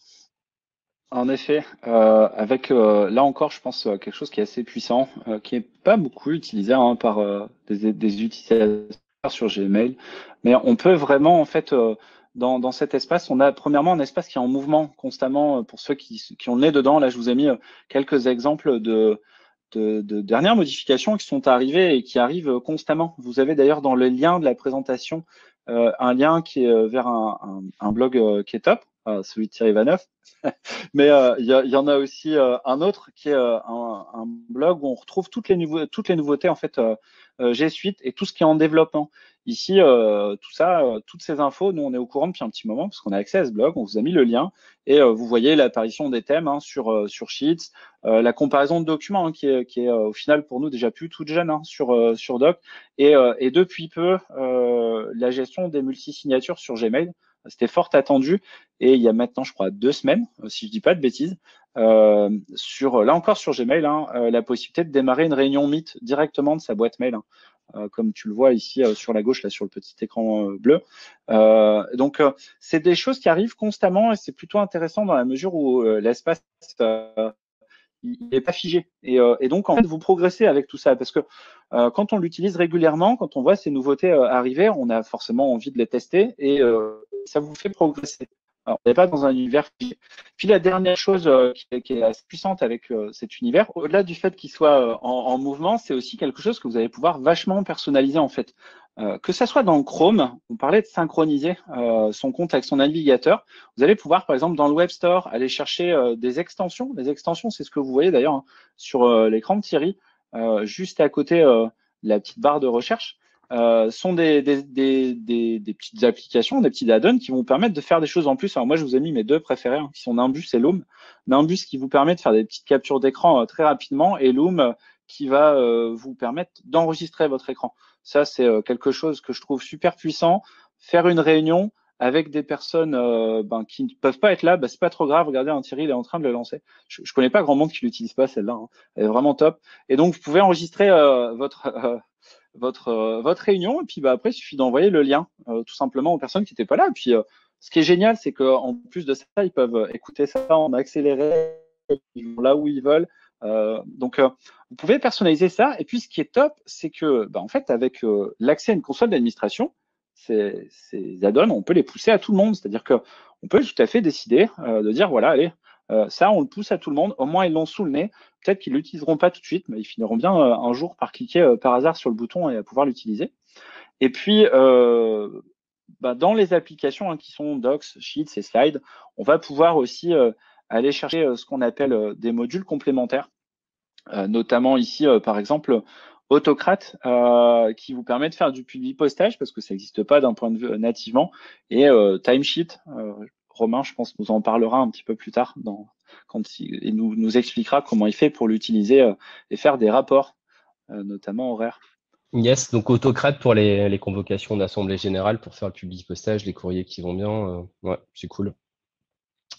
En effet, euh, avec euh, là encore, je pense euh, quelque chose qui est assez puissant, euh, qui est pas beaucoup utilisé hein, par euh, des, des utilisateurs sur Gmail, mais on peut vraiment en fait euh, dans, dans cet espace, on a premièrement un espace qui est en mouvement constamment euh, pour ceux qui, qui ont le nez dedans. Là, je vous ai mis euh, quelques exemples de, de, de dernières modifications qui sont arrivées et qui arrivent euh, constamment. Vous avez d'ailleurs dans le lien de la présentation euh, un lien qui est euh, vers un, un, un blog euh, qui est top, euh, celui de Thierry Vanoff. Mais euh, il y, y, en a aussi euh, un autre qui est euh, un, un blog où on retrouve toutes les, nouveau toutes les nouveautés en fait euh, euh, G Suite et tout ce qui est en développement. Ici, euh, tout ça, euh, toutes ces infos, nous on est au courant depuis un petit moment parce qu'on a accès à ce blog. On vous a mis le lien et euh, vous voyez l'apparition des thèmes hein, sur euh, sur Sheets, euh, la comparaison de documents hein, qui est qui est euh, au final pour nous déjà plus toute jeune hein, sur euh, sur Doc et, euh, et depuis peu euh, la gestion des multisignatures sur Gmail. C'était fort attendu et il y a maintenant, je crois, deux semaines, si je dis pas de bêtises, euh, sur là encore sur Gmail, hein, euh, la possibilité de démarrer une réunion Meet directement de sa boîte mail, hein, euh, comme tu le vois ici euh, sur la gauche, là sur le petit écran euh, bleu. Euh, donc, euh, c'est des choses qui arrivent constamment et c'est plutôt intéressant dans la mesure où euh, l'espace euh, il n'est pas figé. Et, euh, et donc, en fait, vous progressez avec tout ça parce que euh, quand on l'utilise régulièrement, quand on voit ces nouveautés euh, arriver, on a forcément envie de les tester et euh, ça vous fait progresser. Alors, on n'est pas dans un univers figé. Puis la dernière chose euh, qui, est, qui est assez puissante avec euh, cet univers, au-delà du fait qu'il soit euh, en, en mouvement, c'est aussi quelque chose que vous allez pouvoir vachement personnaliser en fait. Euh, que ça soit dans Chrome, on parlait de synchroniser euh, son compte avec son navigateur. Vous allez pouvoir, par exemple, dans le Web Store, aller chercher euh, des extensions. Les extensions, c'est ce que vous voyez d'ailleurs hein, sur euh, l'écran de Thierry, euh, juste à côté euh, de la petite barre de recherche. Euh, sont des, des, des, des, des petites applications, des petits add-ons qui vont vous permettre de faire des choses en plus. Alors moi, je vous ai mis mes deux préférés, hein, qui sont Nimbus et Loom. Nimbus qui vous permet de faire des petites captures d'écran euh, très rapidement et Loom euh, qui va euh, vous permettre d'enregistrer votre écran. Ça, c'est euh, quelque chose que je trouve super puissant. Faire une réunion avec des personnes euh, ben, qui ne peuvent pas être là, ben, c'est pas trop grave. Regardez, un Thierry, il est en train de le lancer. Je, je connais pas grand monde qui l'utilise pas celle-là. Hein. Elle est vraiment top. Et donc, vous pouvez enregistrer euh, votre euh, votre euh, votre réunion et puis bah après il suffit d'envoyer le lien euh, tout simplement aux personnes qui n'étaient pas là. Et puis euh, ce qui est génial, c'est qu'en plus de ça, ils peuvent écouter ça en accéléré, ils vont là où ils veulent. Euh, donc euh, vous pouvez personnaliser ça. Et puis ce qui est top, c'est que bah, en fait avec euh, l'accès à une console d'administration, ces, ces add-ons, on peut les pousser à tout le monde. C'est-à-dire que on peut tout à fait décider euh, de dire voilà, allez, euh, ça on le pousse à tout le monde. Au moins ils l'ont sous le nez. Peut-être qu'ils l'utiliseront pas tout de suite, mais ils finiront bien euh, un jour par cliquer euh, par hasard sur le bouton et à pouvoir l'utiliser. Et puis, euh, bah, dans les applications hein, qui sont Docs, Sheets et Slides, on va pouvoir aussi euh, aller chercher euh, ce qu'on appelle euh, des modules complémentaires, euh, notamment ici, euh, par exemple, Autocrate, euh, qui vous permet de faire du public postage parce que ça n'existe pas d'un point de vue euh, nativement, et euh, Timesheet. Euh, Romain, je pense, nous en parlera un petit peu plus tard dans, quand il, et nous, nous expliquera comment il fait pour l'utiliser euh, et faire des rapports, euh, notamment horaires. Yes, donc Autocrate pour les, les convocations d'assemblée générale pour faire le public postage, les courriers qui vont bien. Euh, ouais, c'est cool.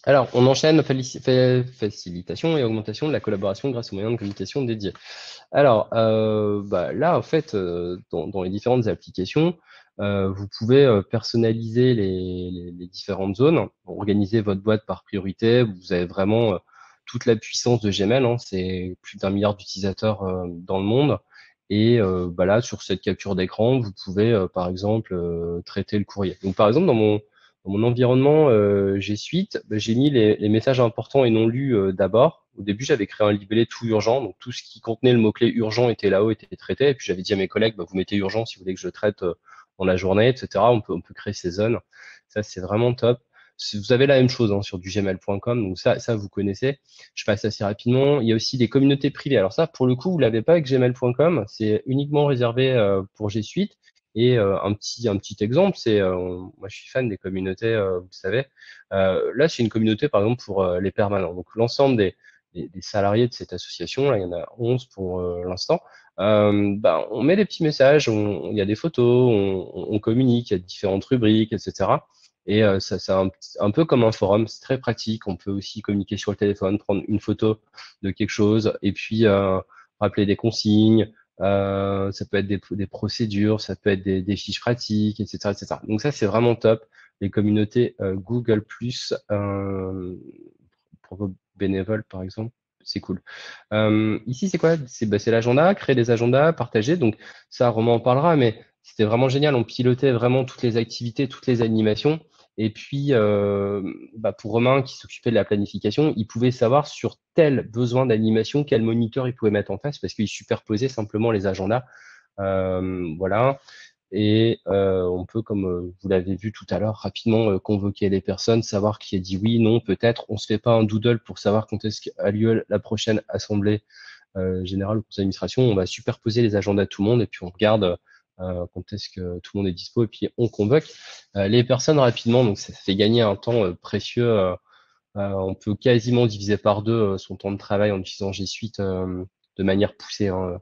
Alors, on enchaîne falici- fa- facilitation et augmentation de la collaboration grâce aux moyens de communication dédiés. Alors, euh, bah, là, en fait, euh, dans, dans les différentes applications, euh, vous pouvez euh, personnaliser les, les- les différentes zones, organiser votre boîte par priorité. Vous avez vraiment euh, toute la puissance de Gmail, hein, c'est plus d'un milliard d'utilisateurs euh, dans le monde. Et euh, bah là, sur cette capture d'écran, vous pouvez, euh, par exemple, euh, traiter le courrier. Donc, par exemple, dans mon dans mon environnement euh, G Suite, bah, j'ai mis les, les messages importants et non lus euh, d'abord. Au début, j'avais créé un libellé tout urgent, donc tout ce qui contenait le mot-clé urgent était là-haut, était traité. Et puis j'avais dit à mes collègues, bah, vous mettez urgent si vous voulez que je le traite euh, dans la journée, et cetera. On peut, on peut créer ces zones. Ça, c'est vraiment top. Si vous avez la même chose hein, sur du gmail point com, donc ça, ça vous connaissez. Je passe assez rapidement. Il y a aussi des communautés privées. Alors ça, pour le coup, vous l'avez pas avec gmail point com. C'est uniquement réservé euh, pour G Suite. Et euh, un petit un petit exemple, c'est euh, moi je suis fan des communautés, euh, vous le savez. Euh, là, c'est une communauté par exemple pour euh, les permanents. Donc l'ensemble des, des, des salariés de cette association, là il y en a onze pour euh, l'instant. Euh, bah, on met des petits messages, on- il y a des photos, on, on communique, il y a différentes rubriques, et cetera. Et euh, ça, c'est un, un peu comme un forum, c'est très pratique. On peut aussi communiquer sur le téléphone, prendre une photo de quelque chose et puis euh, rappeler des consignes. Euh, ça peut être des, des procédures, ça peut être des, des fiches pratiques, et cetera, et cetera. Donc ça, c'est vraiment top. Les communautés euh, Google Plus euh, pour vos bénévoles, par exemple, c'est cool. Euh, ici, c'est quoi? C'est bah, c'est l'agenda, créer des agendas, partager. Donc ça, Romain en parlera, mais c'était vraiment génial. On pilotait vraiment toutes les activités, toutes les animations. Et puis, euh, bah, pour Romain qui s'occupait de la planification, il pouvait savoir sur tel besoin d'animation quel moniteur il pouvait mettre en face parce qu'il superposait simplement les agendas. Euh, voilà. Et euh, on peut, comme euh, vous l'avez vu tout à l'heure, rapidement euh, convoquer les personnes, savoir qui a dit oui, non, peut-être. On se fait pas un doodle pour savoir quand est-ce qu'a lieu la prochaine assemblée euh, générale ou conseil d'administration. On va superposer les agendas de tout le monde et puis on regarde euh, quand est-ce que tout le monde est dispo et puis on convoque euh, les personnes rapidement. Donc ça fait gagner un temps euh, précieux. Euh, euh, on peut quasiment diviser par deux euh, son temps de travail en utilisant G Suite euh, de manière poussée, hein.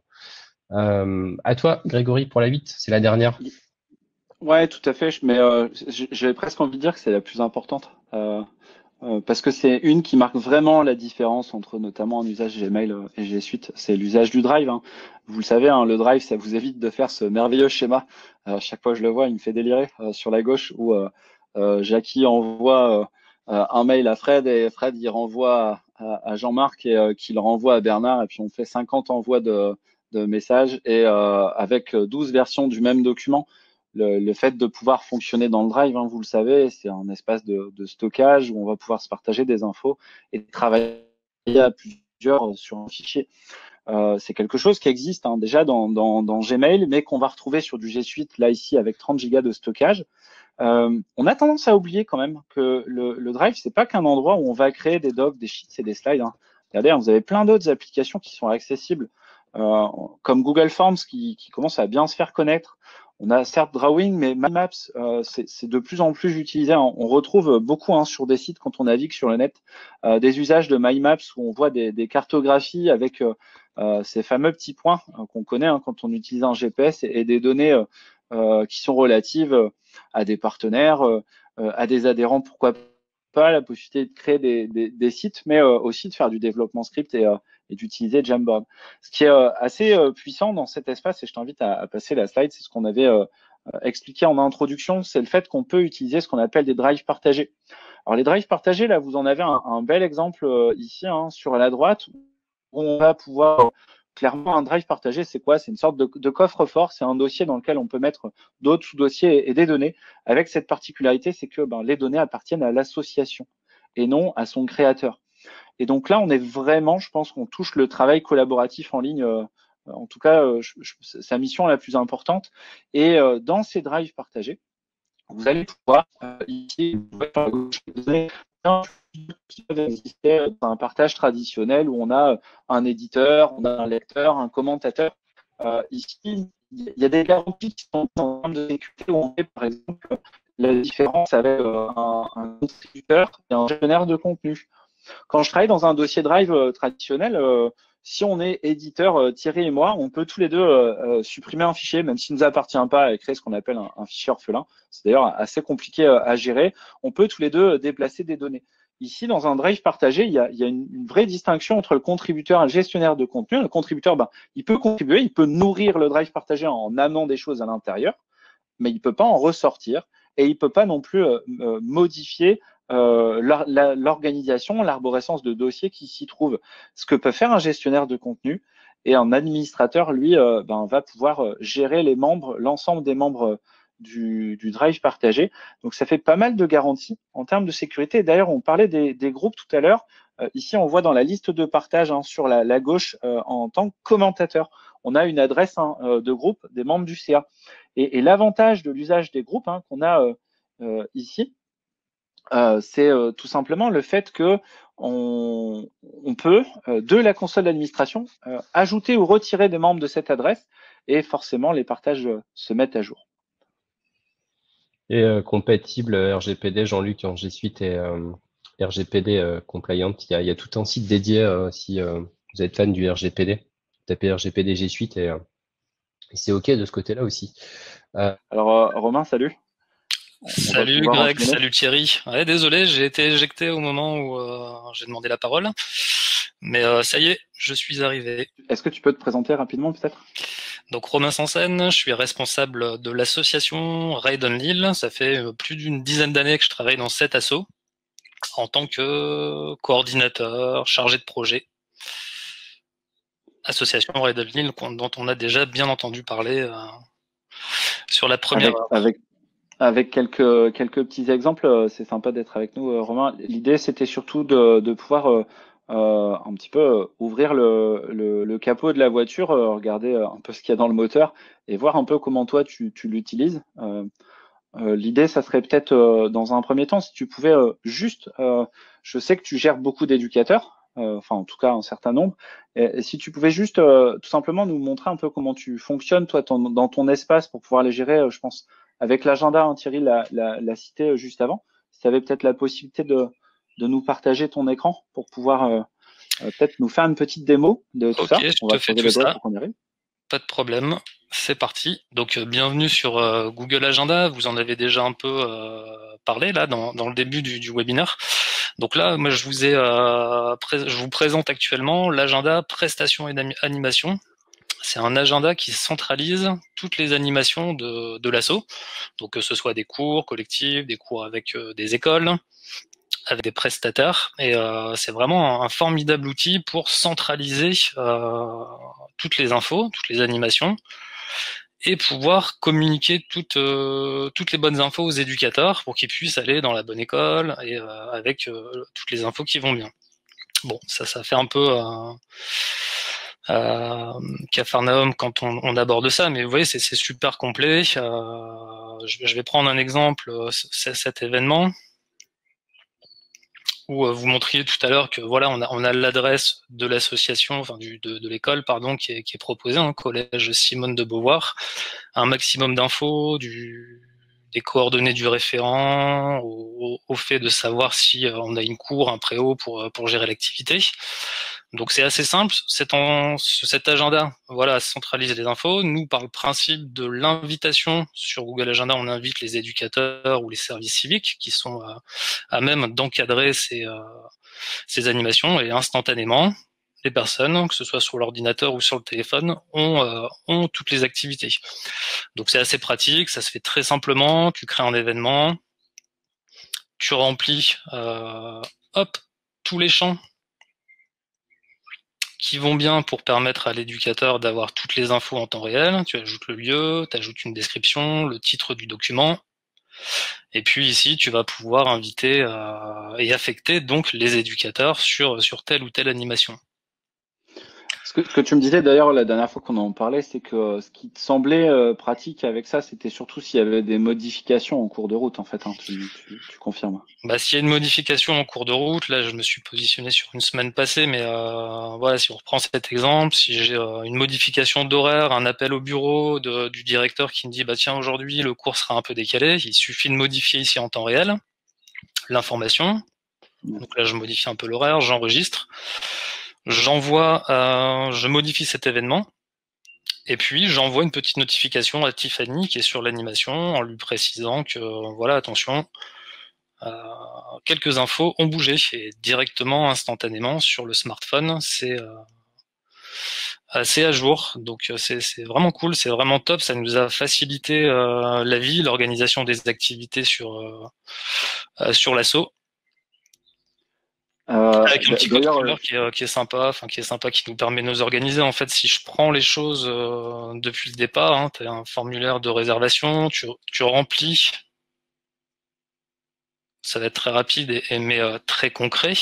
Euh, à toi, Grégory, pour la huit, c'est la dernière. Ouais, tout à fait. je- Mais euh, j- j'avais presque envie de dire que c'est la plus importante. Euh, euh, parce que c'est une qui marque vraiment la différence entre notamment un usage Gmail euh, et G Suite, c'est l'usage du Drive, hein. Vous le savez, hein, le Drive, ça vous évite de faire ce merveilleux schéma. Euh, chaque fois que je le vois, il me fait délirer euh, sur la gauche où euh, euh, Jackie envoie euh, euh, un mail à Fred et Fred il renvoie à, à Jean-Marc et euh, qui le renvoie à Bernard et puis on fait cinquante envois de, de messages et euh, avec douze versions du même document. Le, le, fait de pouvoir fonctionner dans le Drive, hein, vous le savez, c'est un espace de, de, stockage où on va pouvoir se partager des infos et travailler à plusieurs sur un fichier. Euh, c'est quelque chose qui existe hein, déjà dans, dans, dans Gmail, mais qu'on va retrouver sur du G Suite, là ici, avec trente gigas de stockage. Euh, on a tendance à oublier quand même que le, le Drive, c'est pas qu'un endroit où on va créer des docs, des sheets et des slides, hein. Regardez, hein, vous avez plein d'autres applications qui sont accessibles, euh, comme Google Forms qui, qui commence à bien se faire connaître. On a certes Drawing, mais MyMaps, euh, c'est de plus en plus utilisé. On retrouve beaucoup hein, sur des sites quand on navigue sur le net euh, des usages de MyMaps où on voit des, des cartographies avec euh, euh, ces fameux petits points euh, qu'on connaît hein, quand on utilise un G P S et, et des données euh, euh, qui sont relatives euh, à des partenaires, euh, euh, à des adhérents, pourquoi pas, la possibilité de créer des, des, des sites, mais euh, aussi de faire du développement script et, euh, et d'utiliser Jamboard. Ce qui est euh, assez euh, puissant dans cet espace, et je t'invite à, à passer la slide, c'est ce qu'on avait euh, expliqué en introduction, c'est le fait qu'on peut utiliser ce qu'on appelle des drives partagés. Alors les drives partagés, là, vous en avez un, un bel exemple euh, ici, hein, sur la droite, où on va pouvoir clairement, un drive partagé, c'est quoi? C'est une sorte de, de coffre-fort. C'est un dossier dans lequel on peut mettre d'autres sous-dossiers et des données. Avec cette particularité, c'est que ben, les données appartiennent à l'association et non à son créateur. Et donc là, on est vraiment, je pense qu'on touche le travail collaboratif en ligne. Euh, en tout cas, euh, je, je, sa mission la plus importante. Et euh, dans ces drives partagés, vous allez pouvoir euh, ici, sur la gauche, vous avez qui peuvent exister dans un partage traditionnel où on a un éditeur, on a un lecteur, un commentateur. Euh, ici, il y a des garanties qui sont en termes de sécurité où on fait par exemple la différence avec euh, un, un contributeur et un gestionnaire de contenu. Quand je travaille dans un dossier Drive euh, traditionnel, euh, si on est éditeur, euh, Thierry et moi, on peut tous les deux euh, euh, supprimer un fichier, même s'il ne nous appartient pas, et créer ce qu'on appelle un, un fichier orphelin. C'est d'ailleurs assez compliqué euh, à gérer. On peut tous les deux euh, déplacer des données. ici, dans un drive partagé, il y a, il y a une, une vraie distinction entre le contributeur et le gestionnaire de contenu. Le contributeur, ben, il peut contribuer, il peut nourrir le drive partagé en amenant des choses à l'intérieur, mais il ne peut pas en ressortir et il ne peut pas non plus euh, modifier euh, l'organisation, l'arborescence de dossiers qui s'y trouve. Ce que peut faire un gestionnaire de contenu, et un administrateur, lui, euh, ben, va pouvoir gérer les membres, l'ensemble des membres du, du drive partagé. Donc, ça fait pas mal de garanties en termes de sécurité. D'ailleurs, on parlait des, des groupes tout à l'heure. Euh, ici, on voit dans la liste de partage hein, sur la, la gauche, euh, en tant que commentateur, on a une adresse hein, de groupe des membres du C A. Et, et l'avantage de l'usage des groupes hein, qu'on a euh, euh, ici, euh, c'est euh, tout simplement le fait que on, on peut, euh, de la console d'administration, euh, ajouter ou retirer des membres de cette adresse et forcément les partages euh, se mettent à jour. Et euh, compatible R G P D, Jean-Luc en G Suite et euh, R G P D euh, compliant. Il y, a, il y a tout un site dédié euh, si euh, vous êtes fan du R G P D. Tapez R G P D G Suite et, euh, et c'est OK de ce côté-là aussi. Euh, Alors euh, Romain, salut. Salut Greg, enchaîner. Salut Thierry. Ouais, désolé, j'ai été éjecté au moment où euh, j'ai demandé la parole. Mais euh, ça y est, je suis arrivé. Est-ce que tu peux te présenter rapidement peut-être? Donc Romain Sansen, je suis responsable de l'association Raid on Lille. Ça fait plus d'une dizaine d'années que je travaille dans cet asso en tant que coordinateur, chargé de projet. Association Raid on Lille dont on a déjà bien entendu parler euh, sur la première avec, avec, avec quelques, quelques petits exemples, c'est sympa d'être avec nous Romain. L'idée c'était surtout de, de pouvoir euh, Euh, un petit peu euh, ouvrir le, le, le capot de la voiture, euh, regarder euh, un peu ce qu'il y a dans le moteur et voir un peu comment toi tu, tu l'utilises. Euh, euh, L'idée, ça serait peut-être euh, dans un premier temps, si tu pouvais euh, juste, euh, je sais que tu gères beaucoup d'éducateurs, euh, enfin en tout cas un certain nombre, et, et si tu pouvais juste euh, tout simplement nous montrer un peu comment tu fonctionnes toi ton, dans ton espace pour pouvoir les gérer, euh, je pense, avec l'agenda, hein, Thierry l'a, l'a, l'a cité juste avant, si tu avais peut-être la possibilité de de nous partager ton écran pour pouvoir euh, euh, peut-être nous faire une petite démo de tout okay, ça. Je On te va fais tout ça. pour qu'on y arrive. Pas de problème, c'est parti. Donc euh, bienvenue sur euh, Google Agenda. Vous en avez déjà un peu euh, parlé là dans, dans le début du, du webinaire. Donc là, moi je vous ai, euh, je vous présente actuellement l'agenda prestations et animation. C'est un agenda qui centralise toutes les animations de, de l'asso. Donc que ce soit des cours collectifs, des cours avec euh, des écoles, avec des prestataires, et euh, c'est vraiment un, un formidable outil pour centraliser euh, toutes les infos, toutes les animations, et pouvoir communiquer toutes euh, toutes les bonnes infos aux éducateurs pour qu'ils puissent aller dans la bonne école et euh, avec euh, toutes les infos qui vont bien. Bon, ça, ça fait un peu euh, euh, Capharnaüm quand on, on aborde ça, mais vous voyez, c'est super complet. Euh, je, je vais prendre un exemple, c'est cet événement où vous montriez tout à l'heure que voilà, on a, on a l'adresse de l'association, enfin du, de, de l'école, pardon, qui est, qui est proposée, hein, collège Simone de Beauvoir, un maximum d'infos, du, des coordonnées du référent, au, au fait de savoir si on a une cour, un préau pour, pour gérer l'activité. Donc c'est assez simple, c'est en, cet agenda, voilà, centralise les infos. Nous, par le principe de l'invitation sur Google Agenda, on invite les éducateurs ou les services civiques qui sont à, à même d'encadrer ces, euh, ces animations, et instantanément, les personnes, que ce soit sur l'ordinateur ou sur le téléphone, ont, euh, ont toutes les activités. Donc c'est assez pratique, ça se fait très simplement, tu crées un événement, tu remplis euh, hop, tous les champs qui vont bien pour permettre à l'éducateur d'avoir toutes les infos en temps réel. Tu ajoutes le lieu, tu ajoutes une description, le titre du document. Et puis ici, tu vas pouvoir inviter euh, et affecter donc les éducateurs sur, sur telle ou telle animation. Ce que, ce que tu me disais d'ailleurs la dernière fois qu'on en parlait, c'est que ce qui te semblait euh, pratique avec ça, c'était surtout s'il y avait des modifications en cours de route, en fait. Hein, tu, tu, tu confirmes? Bah, s'il y a une modification en cours de route, là, je me suis positionné sur une semaine passée, mais euh, voilà, si on reprend cet exemple, si j'ai euh, une modification d'horaire, un appel au bureau de, du directeur qui me dit, bah tiens, aujourd'hui le cours sera un peu décalé, il suffit de modifier ici en temps réel l'information. Donc là, je modifie un peu l'horaire, j'enregistre. J'envoie, euh, je modifie cet événement, et puis j'envoie une petite notification à Tiffany qui est sur l'animation en lui précisant que voilà, attention, euh, quelques infos ont bougé et directement, instantanément sur le smartphone, c'est euh, assez à jour. Donc c'est vraiment cool, c'est vraiment top. Ça nous a facilité euh, la vie, l'organisation des activités sur euh, euh, sur l'assaut. Euh, Avec un petit code d'ailleurs, couleur qui est, qui est sympa, enfin qui est sympa, qui nous permet de nous organiser. En fait, si je prends les choses euh, depuis le départ, hein, tu as un formulaire de réservation, tu, tu remplis, ça va être très rapide et, et mais euh, très concret.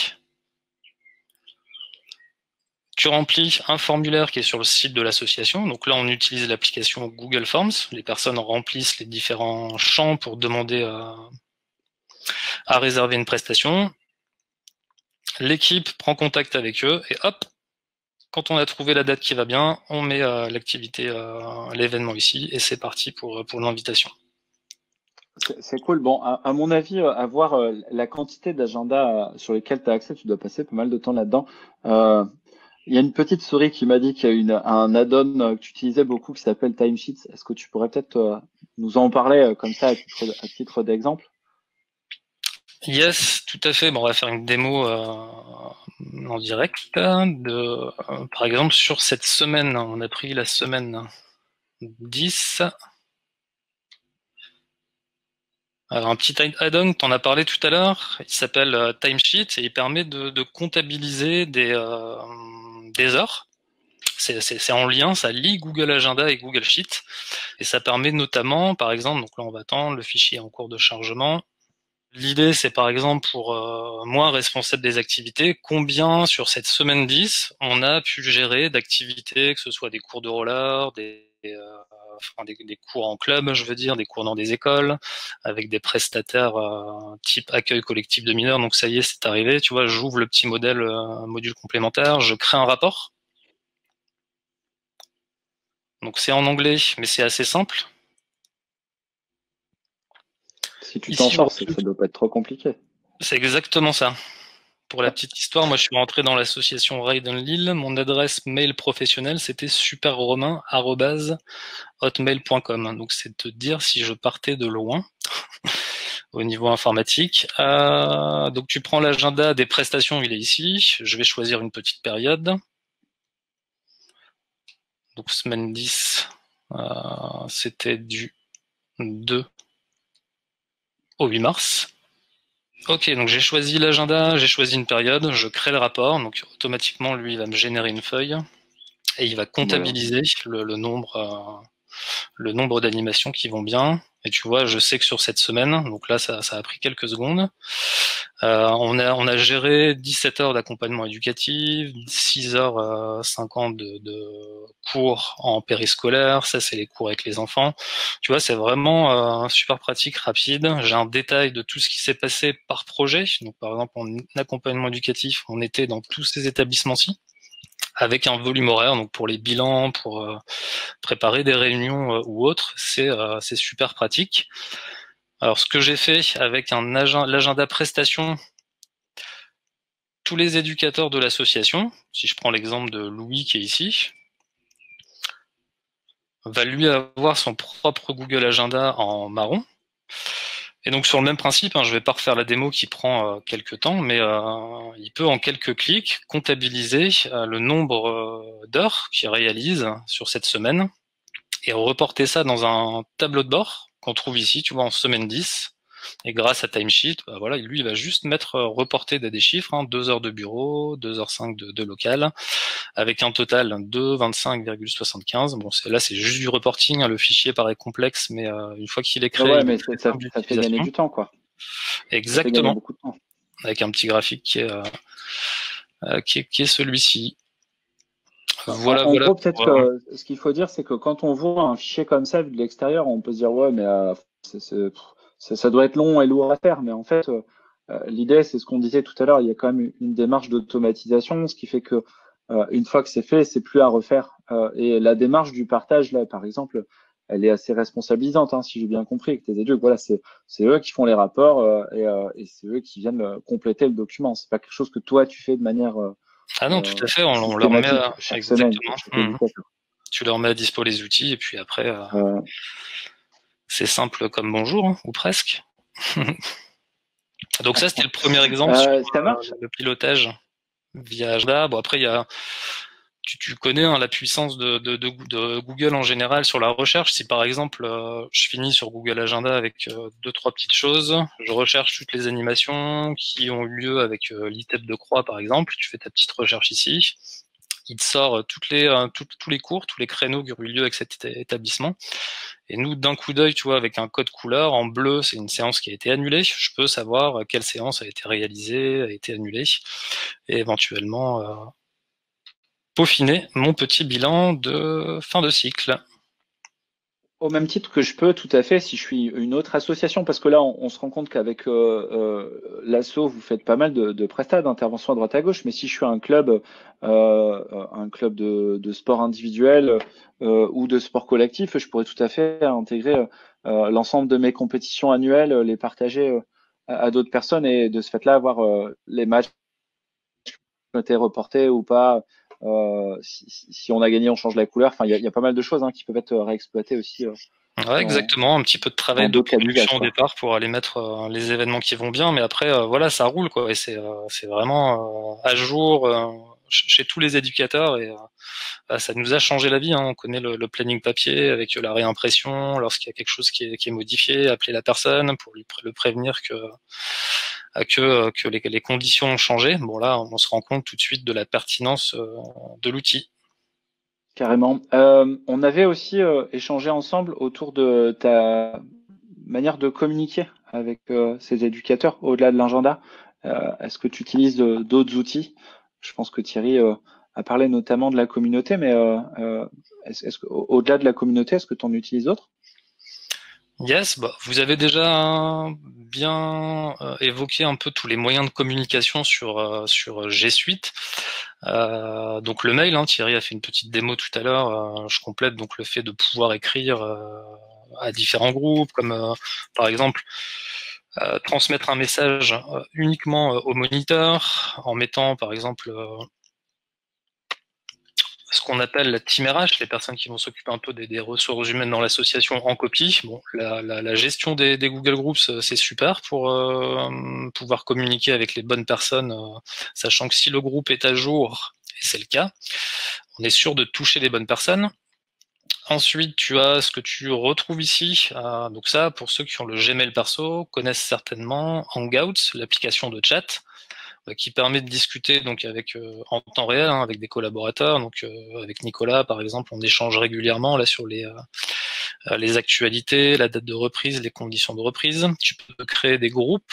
Tu remplis un formulaire qui est sur le site de l'association. Donc là, on utilise l'application Google Forms. Les personnes remplissent les différents champs pour demander à, à réserver une prestation. L'équipe prend contact avec eux et hop, quand on a trouvé la date qui va bien, on met euh, l'activité, euh, l'événement ici et c'est parti pour, pour l'invitation. c'est cool. Bon, à, à mon avis, euh, avoir euh, la quantité d'agendas euh, sur lesquels tu as accès, tu dois passer pas mal de temps là-dedans. Euh, il y a une petite souris qui m'a dit qu'il y a une, un add-on euh, que tu utilisais beaucoup qui s'appelle Timesheets. Est-ce que tu pourrais peut-être euh, nous en parler euh, comme ça à titre, à titre d'exemple? Yes, tout à fait. Bon, on va faire une démo euh, en direct. De, euh, par exemple, sur cette semaine, on a pris la semaine dix. Alors, un petit add-on, tu en as parlé tout à l'heure, il s'appelle euh, Timesheet et il permet de, de comptabiliser des, euh, des heures. C'est en lien, ça lie Google Agenda et Google Sheet. Et ça permet notamment, par exemple, donc là on va attendre, le fichier est en cours de chargement. L'idée, c'est par exemple pour euh, moi, responsable des activités, combien sur cette semaine dix, on a pu gérer d'activités, que ce soit des cours de roller, des, euh, enfin, des, des cours en club, je veux dire, des cours dans des écoles, avec des prestataires euh, type accueil collectif de mineurs. Donc ça y est, c'est arrivé. Tu vois, j'ouvre le petit modèle euh, module complémentaire, je crée un rapport. Donc c'est en anglais, mais c'est assez simple. Si tu t'en sors, c'est que ça doit pas être trop compliqué. C'est exactement ça. Pour la petite histoire, moi je suis rentré dans l'association Raiden Lille. Mon adresse mail professionnelle, c'était superromain arobase hotmail point com. Donc c'est te dire si je partais de loin au niveau informatique. Euh, donc tu prends l'agenda des prestations, il est ici. Je vais choisir une petite période. Donc semaine dix, euh, c'était du deux au huit mars. Ok, donc j'ai choisi l'agenda, j'ai choisi une période, je crée le rapport, donc automatiquement lui il va me générer une feuille et il va comptabiliser voilà. le, le nombre, euh, le nombre d'animations qui vont bien. Et tu vois, je sais que sur cette semaine, donc là ça, ça a pris quelques secondes, euh, on a on a géré dix-sept heures d'accompagnement éducatif, six heures cinquante de, de cours en périscolaire, ça c'est les cours avec les enfants. Tu vois, c'est vraiment euh, super pratique, rapide. J'ai un détail de tout ce qui s'est passé par projet. Donc par exemple en accompagnement éducatif, on était dans tous ces établissements-ci avec un volume horaire, donc pour les bilans, pour euh, préparer des réunions euh, ou autres, c'est euh, c'est super pratique. Alors ce que j'ai fait avec un agenda, l'agenda prestation, tous les éducateurs de l'association, si je prends l'exemple de Louis qui est ici, va lui avoir son propre Google Agenda en marron. Et donc sur le même principe, hein, je vais pas refaire la démo qui prend euh, quelques temps, mais euh, il peut en quelques clics comptabiliser euh, le nombre euh, d'heures qu'il réalise sur cette semaine et reporter ça dans un tableau de bord qu'on trouve ici, tu vois, en semaine dix. Et grâce à Timesheet, bah voilà, lui, il va juste mettre euh, reporter des, des chiffres, hein, deux heures de bureau, deux heures cinq de, de local, avec un total de vingt-cinq virgule soixante-quinze. Bon, là, c'est juste du reporting, hein, le fichier paraît complexe, mais euh, une fois qu'il est créé, ouais, ouais, il mais est ça, ça fait gagner du temps, quoi. Exactement. Beaucoup de temps. Avec un petit graphique qui est, euh, qui est, qui est celui-ci. Voilà, en, en voilà gros, peut-être que ce qu'il faut dire, c'est que quand on voit un fichier comme ça vu de l'extérieur, on peut se dire ouais, mais euh, c'est, c'est, c'est, ça doit être long et lourd à faire. Mais en fait, euh, l'idée, c'est ce qu'on disait tout à l'heure, il y a quand même une démarche d'automatisation, ce qui fait que euh, une fois que c'est fait, c'est plus à refaire. Euh, et la démarche du partage, là, par exemple, elle est assez responsabilisante, hein, si j'ai bien compris, avec tes éducs. Voilà, c'est, c'est eux qui font les rapports euh, et, euh, et c'est eux qui viennent euh, compléter le document. C'est pas quelque chose que toi tu fais de manière euh, Ah non, tout à fait, on, on leur met à, chaque exactement. Semaine, mmh. Tu leur mets à dispo les outils et puis après, euh, euh... c'est simple comme bonjour, hein, ou presque. Donc ça, c'était le premier exemple Euh, sur ça euh, marche. le pilotage via agenda. Bon, après, il y a, tu, tu connais hein, la puissance de, de, de, de Google en général sur la recherche. Si par exemple, euh, je finis sur Google Agenda avec euh, deux, trois petites choses, je recherche toutes les animations qui ont eu lieu avec euh, l'ITEP de Croix, par exemple. Tu fais ta petite recherche ici. Il te sort toutes les, euh, tout, tous les cours, tous les créneaux qui ont eu lieu avec cet établissement. Et nous, d'un coup d'œil, tu vois, avec un code couleur, en bleu, c'est une séance qui a été annulée. Je peux savoir quelle séance a été réalisée, a été annulée, et éventuellement euh, peaufiner mon petit bilan de fin de cycle. Au même titre que je peux, tout à fait, si je suis une autre association, parce que là, on, on se rend compte qu'avec euh, euh, l'asso, vous faites pas mal de, de prestats, d'interventions à droite à gauche, mais si je suis un club, euh, un club de, de sport individuel euh, ou de sport collectif, je pourrais tout à fait intégrer euh, l'ensemble de mes compétitions annuelles, les partager euh, à, à d'autres personnes et de ce fait-là, avoir euh, les matchs qui ont été reportés ou pas. Euh, si, si on a gagné, on change la couleur. Enfin, il y a, y a pas mal de choses hein, qui peuvent être réexploitées aussi. Euh, Ouais, dans, exactement, un petit peu de travail dans de d'autres cas d'usage, production au quoi. départ pour aller mettre euh, les événements qui vont bien, mais après, euh, voilà, ça roule, quoi, et c'est euh, c'est vraiment euh, à jour euh, chez tous les éducateurs, et euh, ça nous a changé la vie, hein. On connaît le, le planning papier avec la réimpression, lorsqu'il y a quelque chose qui est, qui est modifié, appeler la personne pour lui le prévenir que que, que les, les conditions ont changé. Bon là, on se rend compte tout de suite de la pertinence euh, de l'outil. Carrément. Euh, on avait aussi euh, échangé ensemble autour de ta manière de communiquer avec euh, ces éducateurs au-delà de l'agenda. Euh, est-ce que tu utilises de- d'autres outils? Je pense que Thierry euh, a parlé notamment de la communauté, mais euh, euh, est-ce, est-ce que, au- au-delà de la communauté, est-ce que tu en utilises d'autres? Yes, bah, vous avez déjà bien euh, évoqué un peu tous les moyens de communication sur euh, sur G Suite. Euh, donc le mail, hein, Thierry a fait une petite démo tout à l'heure. Euh, je complète donc le fait de pouvoir écrire euh, à différents groupes, comme euh, par exemple euh, transmettre un message euh, uniquement euh, au moniteur, en mettant par exemple euh, ce qu'on appelle la team R H, les personnes qui vont s'occuper un peu des, des ressources humaines dans l'association en copie. Bon, la, la, la gestion des, des Google Groups, c'est super pour euh, pouvoir communiquer avec les bonnes personnes, euh, sachant que si le groupe est à jour, et c'est le cas, on est sûr de toucher les bonnes personnes. Ensuite, tu as ce que tu retrouves ici. Euh, donc ça, pour ceux qui ont le Gmail perso, connaissent certainement Hangouts, l'application de chat, qui permet de discuter donc avec euh, en temps réel hein, avec des collaborateurs. Donc euh, avec Nicolas par exemple, on échange régulièrement là sur les euh, les actualités, la date de reprise, les conditions de reprise. Tu peux créer des groupes.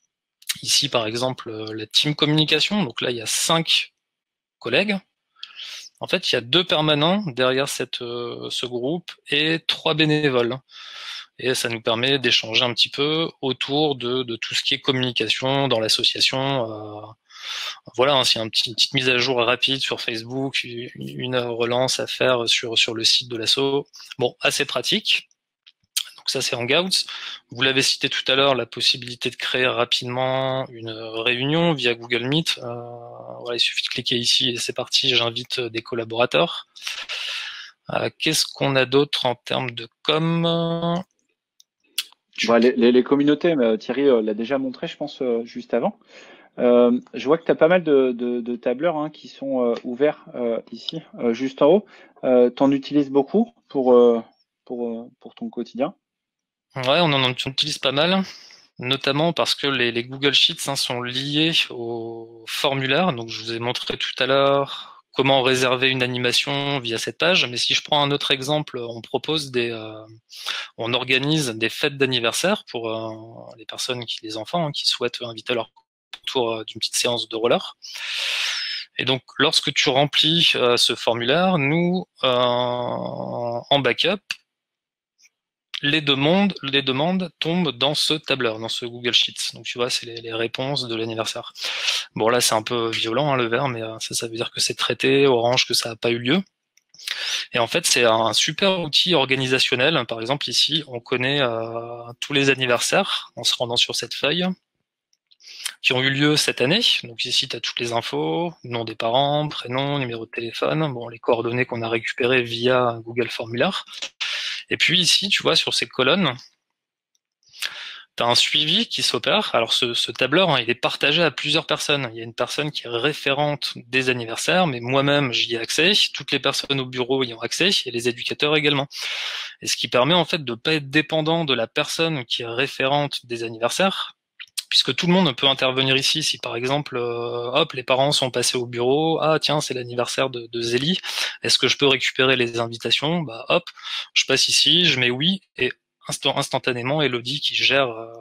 Ici par exemple euh, la team communication. Donc là il y a cinq collègues. En fait il y a deux permanents derrière cette euh, ce groupe et trois bénévoles. Et ça nous permet d'échanger un petit peu autour de, de tout ce qui est communication dans l'association. Euh, Voilà, hein, s'il y a un petit, une petite mise à jour rapide sur Facebook, une relance à faire sur, sur le site de l'asso. Bon, assez pratique. Donc ça, c'est Hangouts. Vous l'avez cité tout à l'heure, la possibilité de créer rapidement une réunion via Google Meet. Euh, voilà, il suffit de cliquer ici et c'est parti, j'invite des collaborateurs. Euh, Qu'est-ce qu'on a d'autre en termes de com? Bon, les, les, les communautés, mais Thierry euh, l'a déjà montré, je pense, euh, juste avant. Euh, je vois que tu as pas mal de, de, de tableurs hein, qui sont euh, ouverts euh, ici, euh, juste en haut. Euh, tu en utilises beaucoup pour, euh, pour, euh, pour ton quotidien? Ouais, on en utilise pas mal, notamment parce que les, les Google Sheets hein, sont liés au formulaire. Donc, je vous ai montré tout à l'heure comment réserver une animation via cette page. Mais si je prends un autre exemple, on propose des, euh, on organise des fêtes d'anniversaire pour euh, les personnes, qui, les enfants, hein, qui souhaitent inviter leur tour d'une petite séance de roller. Et donc, lorsque tu remplis euh, ce formulaire, nous, euh, en backup, les demandes, les demandes tombent dans ce tableur, dans ce Google Sheets. Donc tu vois, c'est les, les réponses de l'anniversaire. Bon là, c'est un peu violent hein, le vert, mais euh, ça, ça veut dire que c'est traité, orange, que ça n'a pas eu lieu. Et en fait, c'est un super outil organisationnel. Par exemple, ici, on connaît euh, tous les anniversaires en se rendant sur cette feuille qui ont eu lieu cette année. Donc ici, tu as toutes les infos, nom des parents, prénom, numéro de téléphone, bon, les coordonnées qu'on a récupérées via Google Formulaire. Et puis ici, tu vois, sur ces colonnes, tu as un suivi qui s'opère. Alors ce, ce tableur, hein, il est partagé à plusieurs personnes. Il y a une personne qui est référente des anniversaires, mais moi-même j'y ai accès. Toutes les personnes au bureau y ont accès et les éducateurs également. Et ce qui permet en fait de pas être dépendant de la personne qui est référente des anniversaires, puisque tout le monde peut intervenir ici. Si par exemple, euh, hop, les parents sont passés au bureau, ah tiens, c'est l'anniversaire de, de Zélie, est-ce que je peux récupérer les invitations? Bah hop, je passe ici, je mets oui, et instant, instantanément, Elodie qui gère euh,